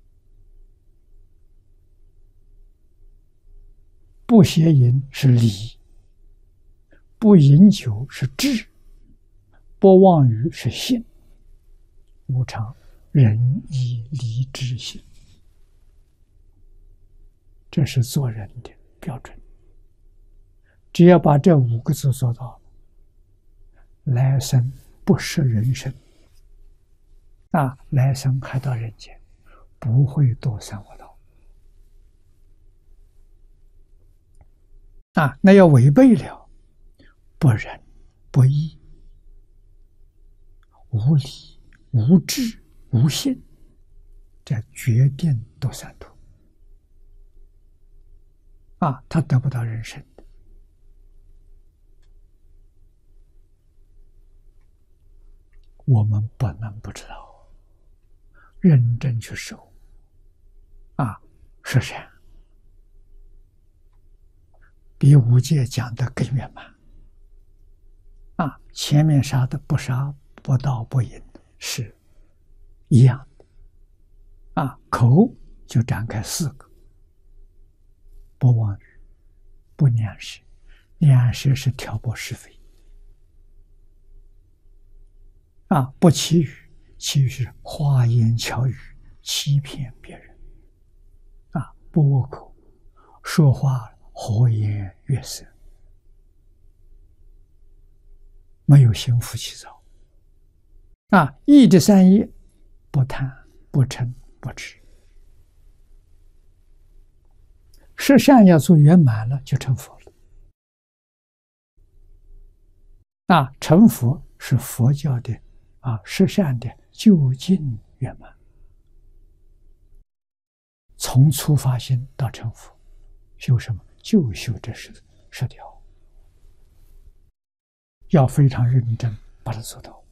A: 不邪淫是礼，不饮酒是智，不妄语是信。无常仁义礼智信，这是做人的标准。只要把这五个字做到了，来生不失人生啊，来生还到人间，不会堕三恶道啊。那要违背了，不仁不义无礼无智无信，这决定堕三途啊，他得不到人生的。我们不能不知道，认真去守啊，是善比五戒讲的更圆满啊。前面杀的不杀不盗不淫是一样的啊，口就展开四个：不妄语，不两舌，两舌是挑拨是非啊，不绮语，绮语是花言巧语，欺骗别人啊，不恶口，说话和颜悦色，没有心浮气躁啊。义的三业，不贪不嗔不痴，十善要做圆满了，就成佛了啊。成佛是佛教的啊，十善的究竟圆满，从初发心到成佛，修什么？就修这十十条，要非常认真把它做到。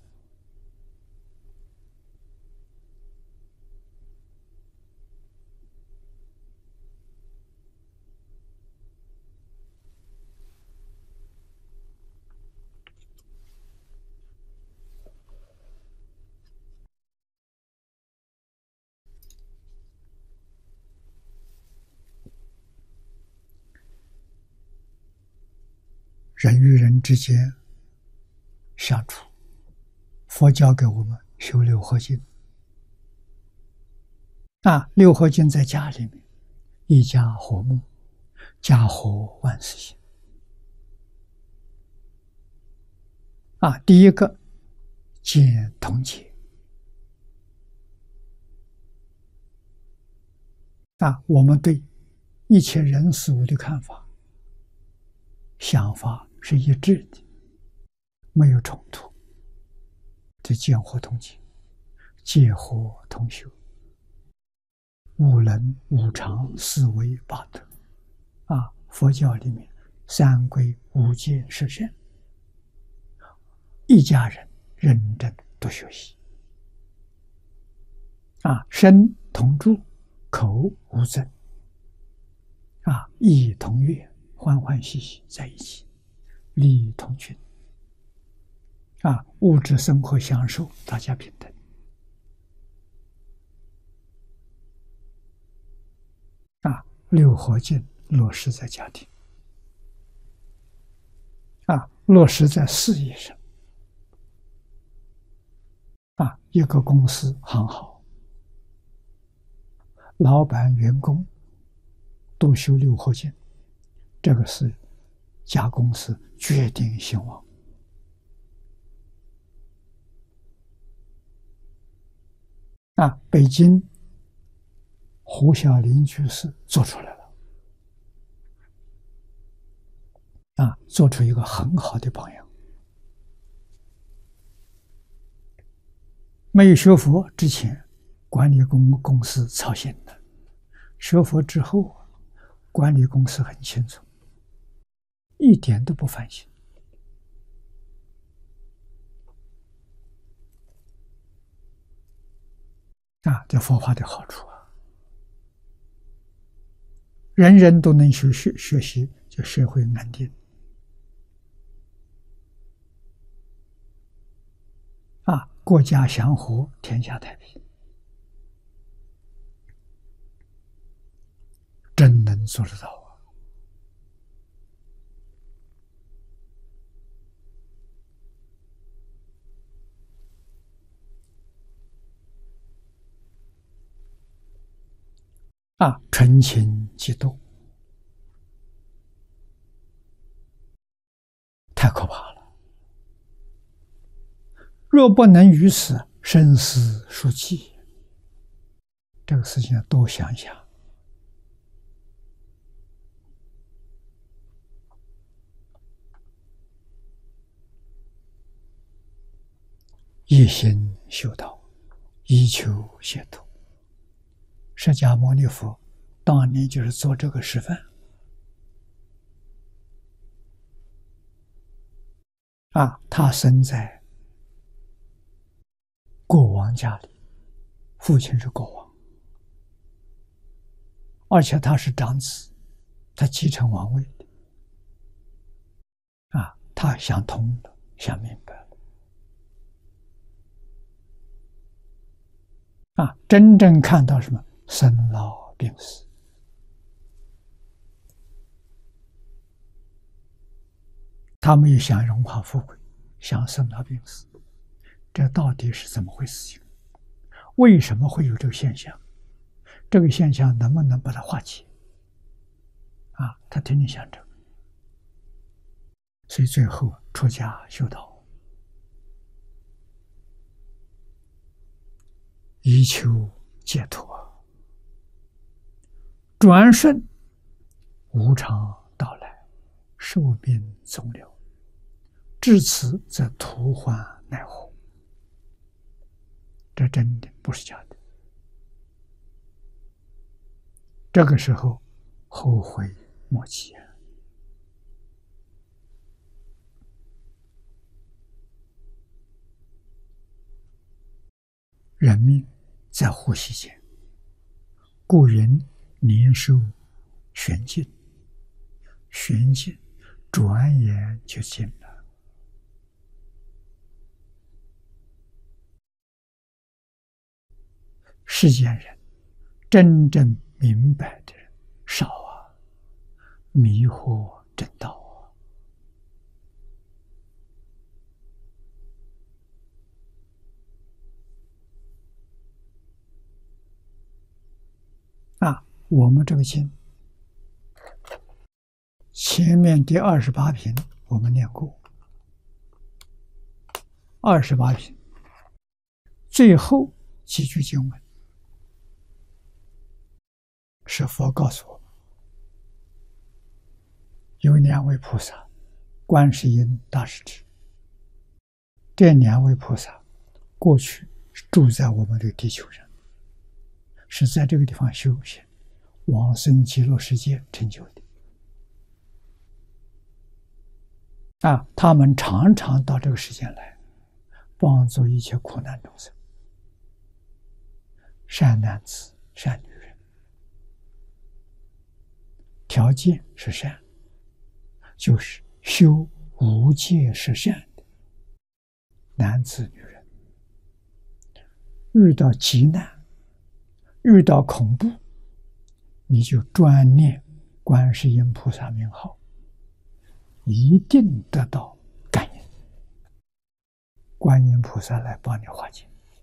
A: 人与人之间相处，佛教给我们修六合敬啊。六合敬在家里面，一家和睦，家和万事兴啊。第一个见同解啊，我们对一切人事物的看法、想法是一致的，没有冲突，这见和同解，戒和同修，五伦五常四维八德啊。佛教里面三归五戒十善，一家人认真多学习啊。身同住，口无争啊，意同悦，欢欢喜喜在一起，利益同群啊，物质生活享受大家平等啊。六合敬落实在家庭啊，落实在事业上啊。一个公司很好，老板员工都修六合敬，这个是家公司决定兴旺啊。北京胡小林居士做出来了啊，做出一个很好的榜样。 没有学佛之前，管理公公司操心的；学佛之后，管理公司很轻松，一点都不烦心。啊，这佛法的好处啊，人人都能学学学习，就社会安定。啊，国家祥和，天下太平，真能做得到啊！啊，纯情嫉妒，太可怕了。若不能于此，生死殊寂。这个事情要多想想。一心修道，以求解脱。释迦牟尼佛当年就是做这个示范。啊，他生在国王家里，父亲是国王，而且他是长子，他继承王位的。啊，他想通了，想明白了。啊，真正看到什么？生老病死。他没有想荣华富贵，想生老病死，这到底是怎么回事情？为什么会有这个现象？这个现象能不能把它化解？啊，他天天想这个，所以最后出家修道，以求解脱。转瞬无常到来，寿命终了，至此则徒患奈何。这真的不是假的。这个时候后悔莫及啊！人命在呼吸间，故云年寿玄尽，玄尽转眼就尽了。世间人真正明白的人少啊，迷惑正道啊！啊，我们这个经前面第二十八品我们念过，二十八品最后几句经文是佛告诉我们，有两位菩萨，观世音、大势至。这两位菩萨过去住在我们这个地球上，是在这个地方修行，往生极乐世界成就的。啊，他们常常到这个世间来，帮助一切苦难众生，善男子、善女人，条件是善，就是修无戒是善的男子女人，遇到急难，遇到恐怖，你就专念观世音菩萨名号，一定得到感应，观音菩萨来帮你化解。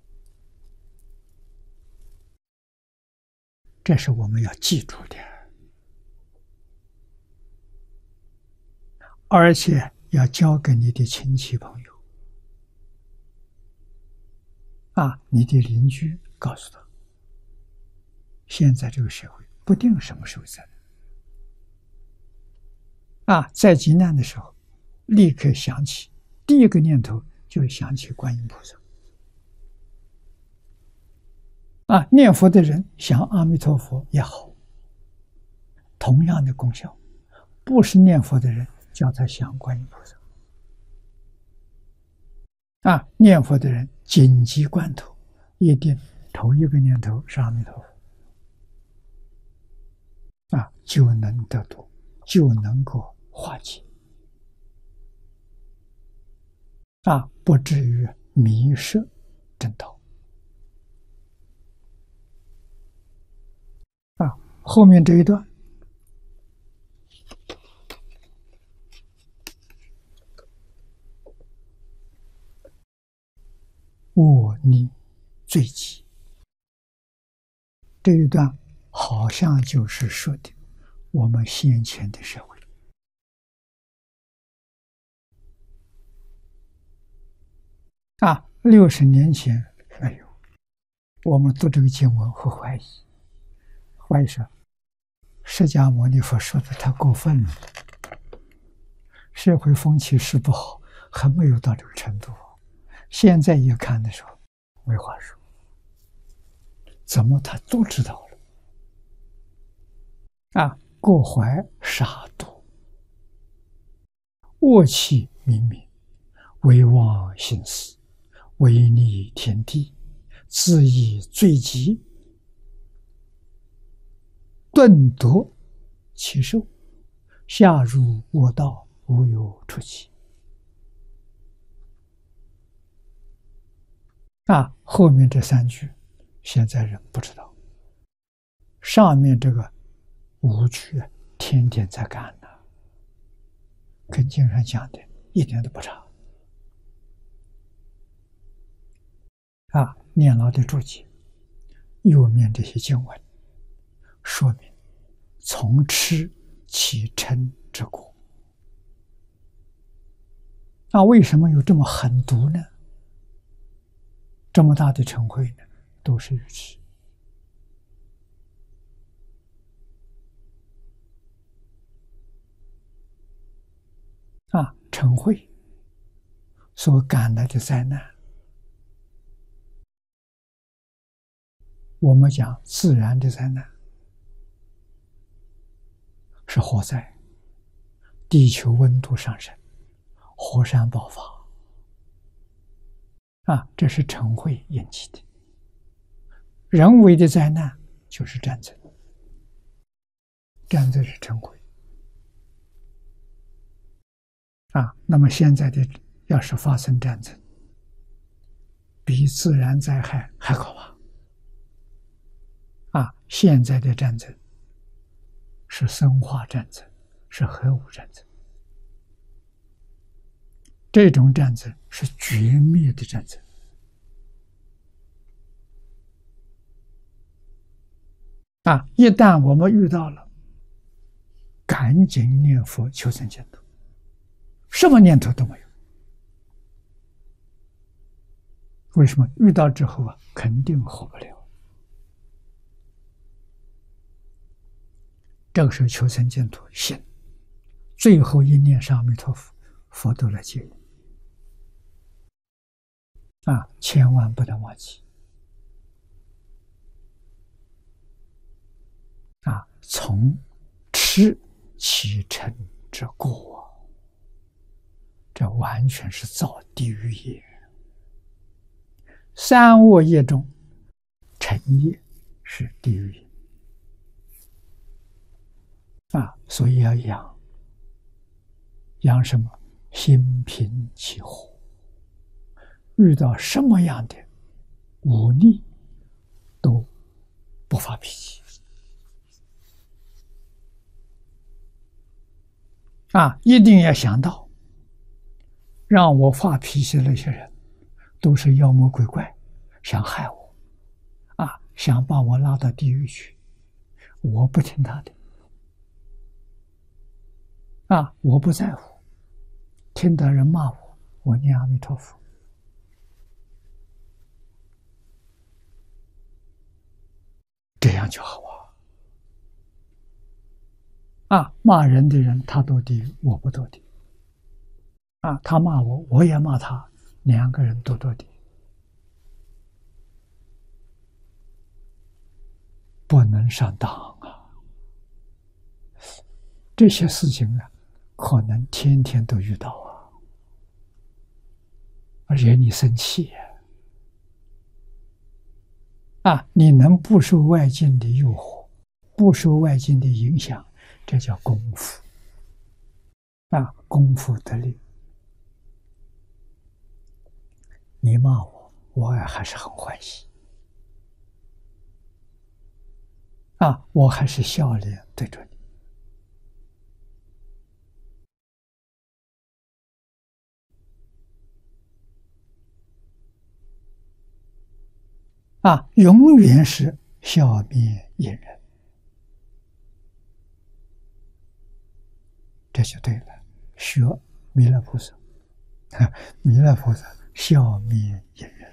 A: 这是我们要记住的，而且要交给你的亲戚朋友啊，你的邻居，告诉他，现在这个社会不定什么时候在啊，在急难的时候，立刻想起第一个念头就是想起观音菩萨啊，念佛的人想阿弥陀佛也好，同样的功效。不是念佛的人叫他想观音菩萨。啊，念佛的人紧急关头一定头一个念头是阿弥陀佛，啊，就能得度，就能够化解，啊，不至于迷失正道。啊，后面这一段，恶逆罪极，这一段好像就是说的我们先前的社会。啊，六十年前没有，我们读这个经文会怀疑，怀疑说释迦牟尼佛说的太过分了，社会风气是不好，还没有到这个程度。现在一看的时候，没话说，怎么他都知道了？啊，过怀杀戮，恶气冥冥，为妄行思，违逆天地，自以罪极，顿夺其寿，下入恶道，无有出期。啊，后面这三句，现在人不知道。上面这个五句，天天在干呢，跟经上讲的一点都不差。啊，念老的注解，右面这些经文，说明从痴起嗔之果。那为什么有这么狠毒呢？这么大的嗔恚呢，都是愚痴。啊，嗔恚所感来的灾难，我们讲自然的灾难，是火灾、地球温度上升、火山爆发。啊，这是嗔恚引起的。人为的灾难就是战争，战争是嗔恚。啊，那么现在的要是发生战争，比自然灾害还可怕。啊，现在的战争是生化战争，是核武战争。这种战争是绝灭的战争。啊，一旦我们遇到了，赶紧念佛求生净土，什么念头都没有。为什么？遇到之后啊，肯定活不了。这个时候求生净土，信，最后一念是阿弥陀佛，佛都来接引。啊，千万不能忘记。啊，从痴起嗔之过，这完全是造地狱业。三恶业中，嗔业是地狱业。啊，所以要养，养什么？心平气和。遇到什么样的忤逆，都不发脾气。啊，一定要想到，让我发脾气的那些人，都是妖魔鬼怪，想害我，啊，想把我拉到地狱去。我不听他的，啊，我不在乎，听到人骂我，我念阿弥陀佛。这样就好啊！啊，骂人的人他堕地狱，我不堕地狱。啊，他骂我，我也骂他，两个人都堕地狱。 不能上当啊！这些事情啊，可能天天都遇到啊，而且你生气呀、啊，啊，你能不受外境的诱惑，不受外境的影响，这叫功夫啊，功夫得力。你骂我，我还是很欢喜啊，我还是笑脸对着你啊，永远是笑面迎人，这就对了。学弥勒菩萨，弥勒菩萨笑面迎人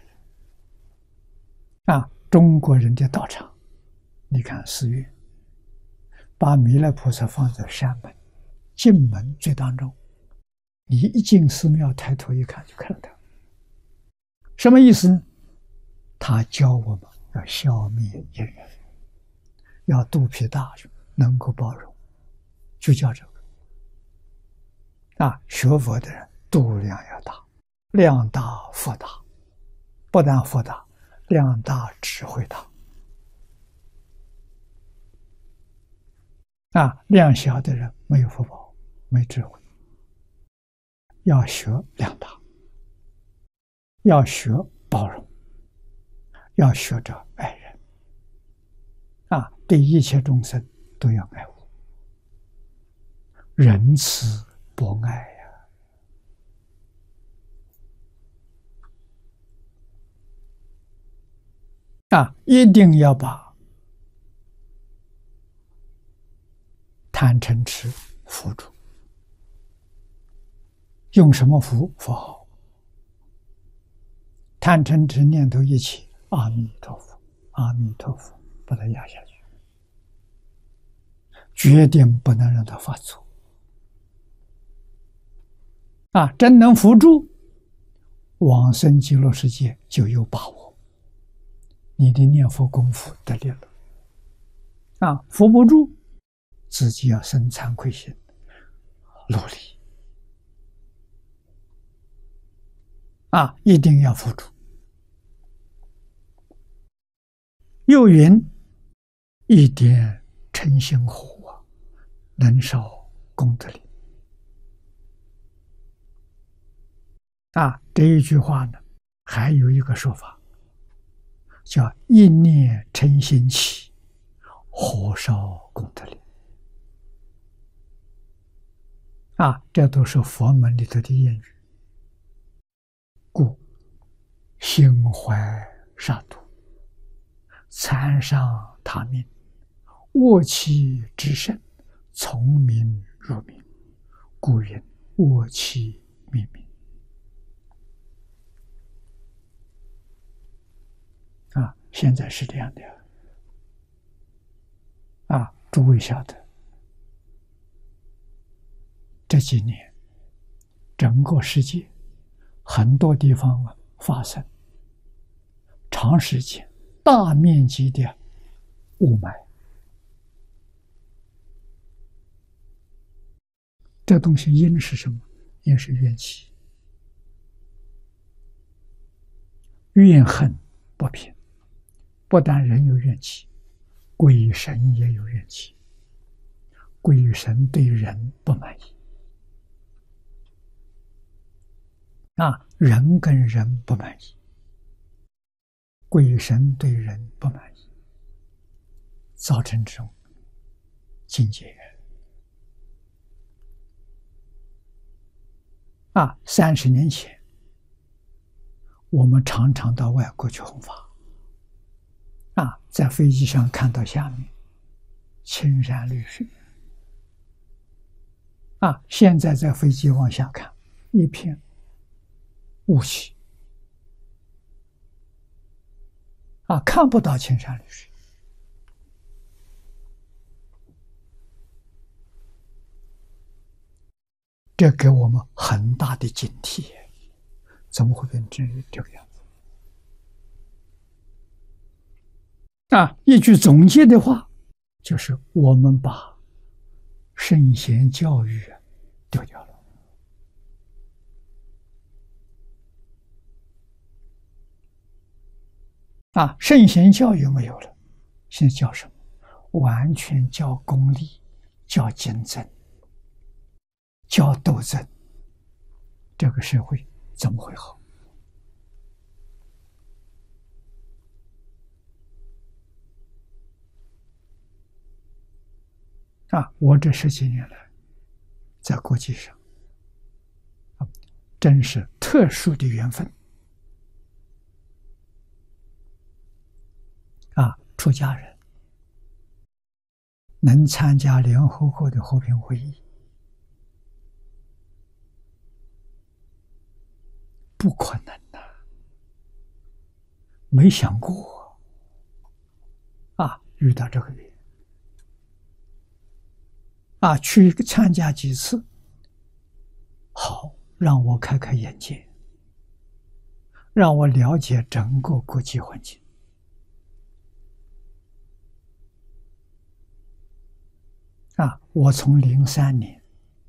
A: 啊，中国人的道场，你看寺院，把弥勒菩萨放在山门进门最当中，你一进寺庙，抬头一看就看到他，什么意思呢？他教我们要笑面迎人，要肚皮大，能够包容，就叫这个啊。学佛的人度量要大，量大福大，不但福大，量大智慧大啊。量小的人没有福报，没智慧。要学量大，要学包容，要学着爱人啊，对一切众生都要爱护，仁慈博爱呀！啊，一定要把贪嗔痴扶住。用什么符？符号。贪嗔痴念头一起，阿弥陀佛，阿弥陀佛，把它压下去，决定不能让它发作。啊，真能扶住，往生极乐世界就有把握。你的念佛功夫得力了。啊，扶不住，自己要生惭愧心，努力。啊，一定要付出。又云：一点嗔心火啊，能烧功德林。啊，这一句话呢，还有一个说法，叫一念嗔心起，火烧功德林。啊，这都是佛门里头的谚语。故心怀杀戮，残伤他命，卧气之甚，从名入名，故云卧气灭名。啊，现在是这样的啊，诸位晓得，这几年整个世界很多地方啊发生长时间大面积的雾霾，这东西因是什么？因是怨气，怨恨不平。不但人有怨气，鬼神也有怨气。鬼神对人不满意啊，人跟人不满意，鬼神对人不满意，造成这种境界啊。三十年前，我们常常到外国去弘法啊，在飞机上看到下面青山绿水啊，现在在飞机往下看，一片雾气啊，看不到青山绿水。这给我们很大的警惕，怎么会变成这个样子啊，一句总结的话，就是我们把圣贤教育丢掉了。啊，圣贤教育没有了，现在叫什么？完全叫功利，叫竞争，叫斗争。这个社会怎么会好？啊，我这十几年来，在国际上，啊，真是特殊的缘分。啊，出家人能参加联合国的和平会议，不可能的，没想过啊，遇到这个人。啊，去参加几次，好，让我开开眼界，让我了解整个国际环境。啊，我从零三年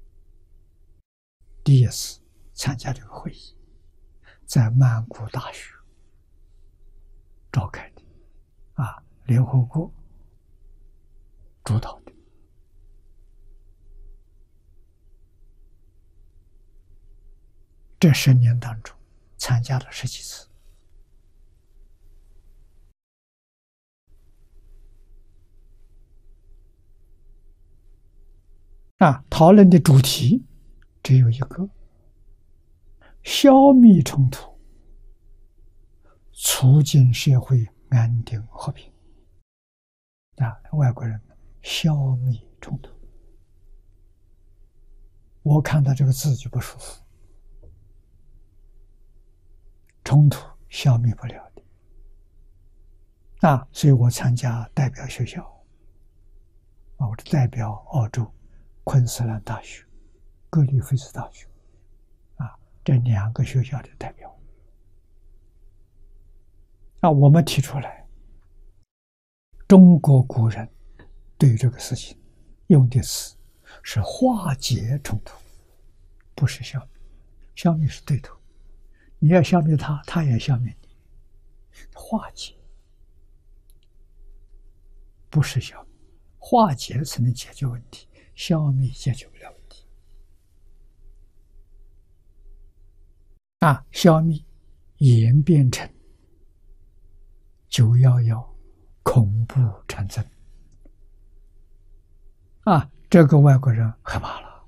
A: 第一次参加这个会议，在曼谷大学召开的，啊，联合国主导的。这十年当中，参加了十几次。啊，讨论的主题只有一个：消灭冲突，促进社会安定和平。啊，外国人消灭冲突，我看到这个字就不舒服。冲突消灭不了的。啊，所以我参加代表学校，啊，我是代表澳洲昆士兰大学、格里菲斯大学，啊，这两个学校的代表。啊，我们提出来，中国古人对这个事情用的词是化解冲突，不是消灭。消灭是对头，你要消灭他，他也消灭你。化解不是消灭，化解才能解决问题，消灭解决不了问题。啊，消灭演变成九一一恐怖战争。啊，这个外国人害怕了，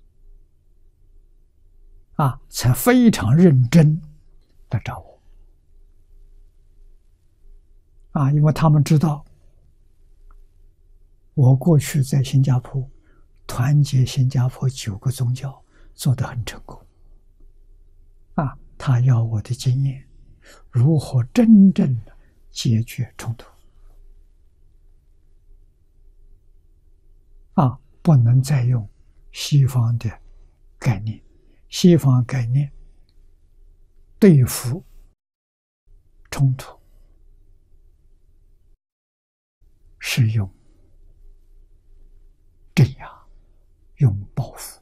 A: 啊，才非常认真的找我。啊，因为他们知道我过去在新加坡团结新加坡九个宗教做得很成功。啊，他要我的经验，如何真正的解决冲突。啊，不能再用西方的概念，西方概念对付冲突是用镇压，用报复。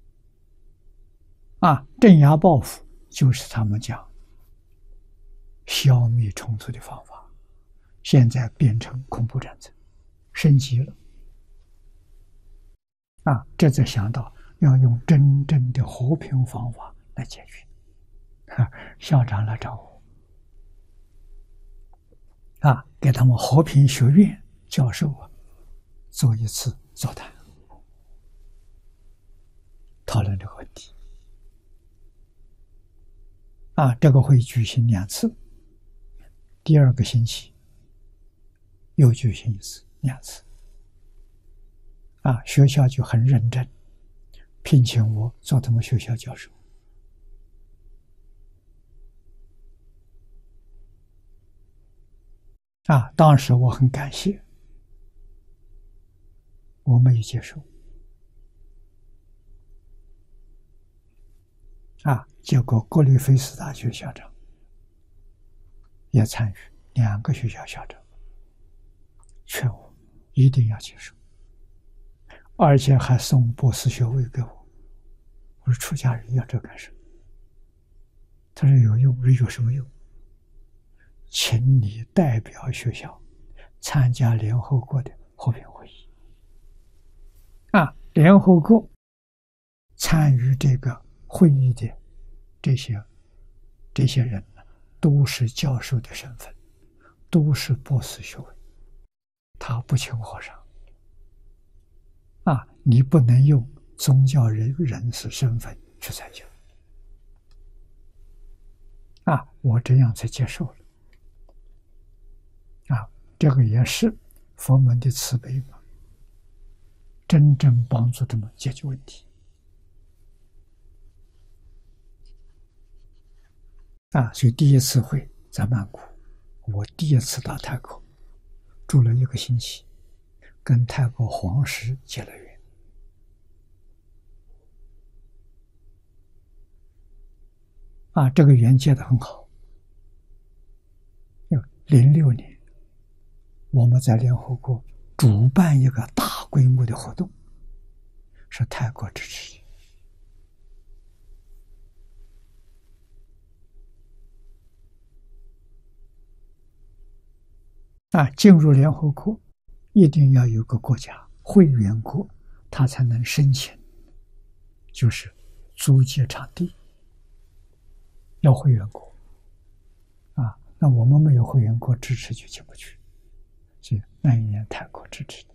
A: 啊，镇压报复就是他们讲消灭冲突的方法，现在变成恐怖战争，升级了。啊，这才想到要用真正的和平方法来解决。啊，校长来找我，啊，给他们和平学院教授啊做一次座谈，讨论这个问题。啊，这个会举行两次，第二个星期又举行一次，两次。啊，学校就很认真，聘请我做他们学校教授。啊，当时我很感谢，我没有接受。啊，结果格里菲斯大学校长也参与，两个学校校长。 劝我一定要接受，而且还送博士学位给我。我说出家人要这干什么？他说有用。我说有什么用？请你代表学校参加联合国的和平会议。啊，联合国参与这个会议的这些这些人呢，都是教授的身份，都是博士学位，他不请和尚。啊，你不能用宗教人人士身份去参加。啊，我这样才接受了。啊，这个也是佛门的慈悲嘛，真正帮助他们解决问题。啊，所以第一次会在曼谷，我第一次到泰国，住了一个星期，跟泰国皇室结了缘。啊，这个缘结得很好。零六年，我们在联合国主办一个大规模的活动，是泰国支持的。啊，进入联合国一定要有个国家会员国，他才能申请，就是租借场地，要会员国。啊，那我们没有会员国支持就进不去，所以那一年泰国支持的。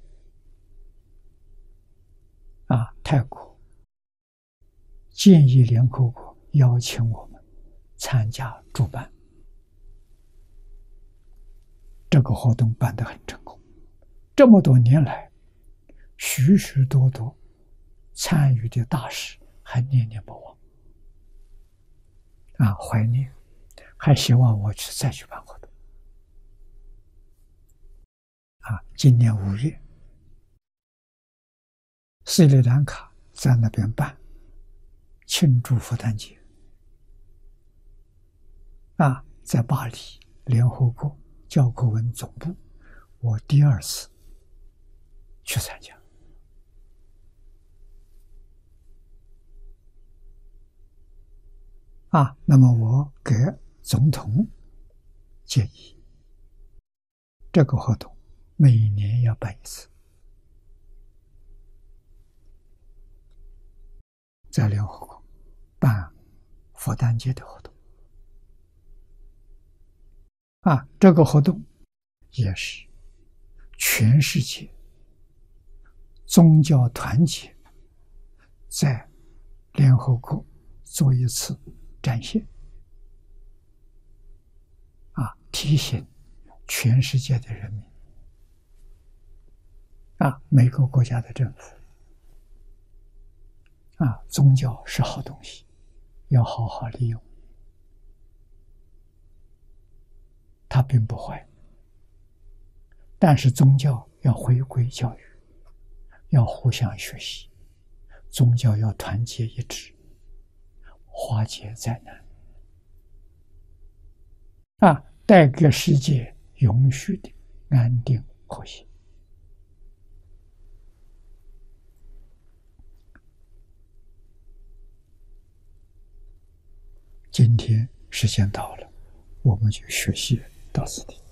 A: 啊，泰国建议联合国邀请我们参加主办。这个活动办得很成功，这么多年来，许许多多参与的大使还念念不忘，啊，怀念，还希望我去再去办活动。啊，今年五月，斯里兰卡在那边办庆祝佛诞节，啊，在巴黎联合国教科文总部，我第二次去参加。啊，那么我给总统建议，这个活动每年要办一次，在联合国办佛诞节的活动。啊，这个活动也是全世界宗教团结在联合国做一次展现，啊，提醒全世界的人民，啊，每个国家的政府，啊，宗教是好东西，要好好利用。它并不坏，但是宗教要回归教育，要互相学习，宗教要团结一致，化解灾难，啊，带给世界永续的安定和谐。今天时间到了，我们就学习到此地。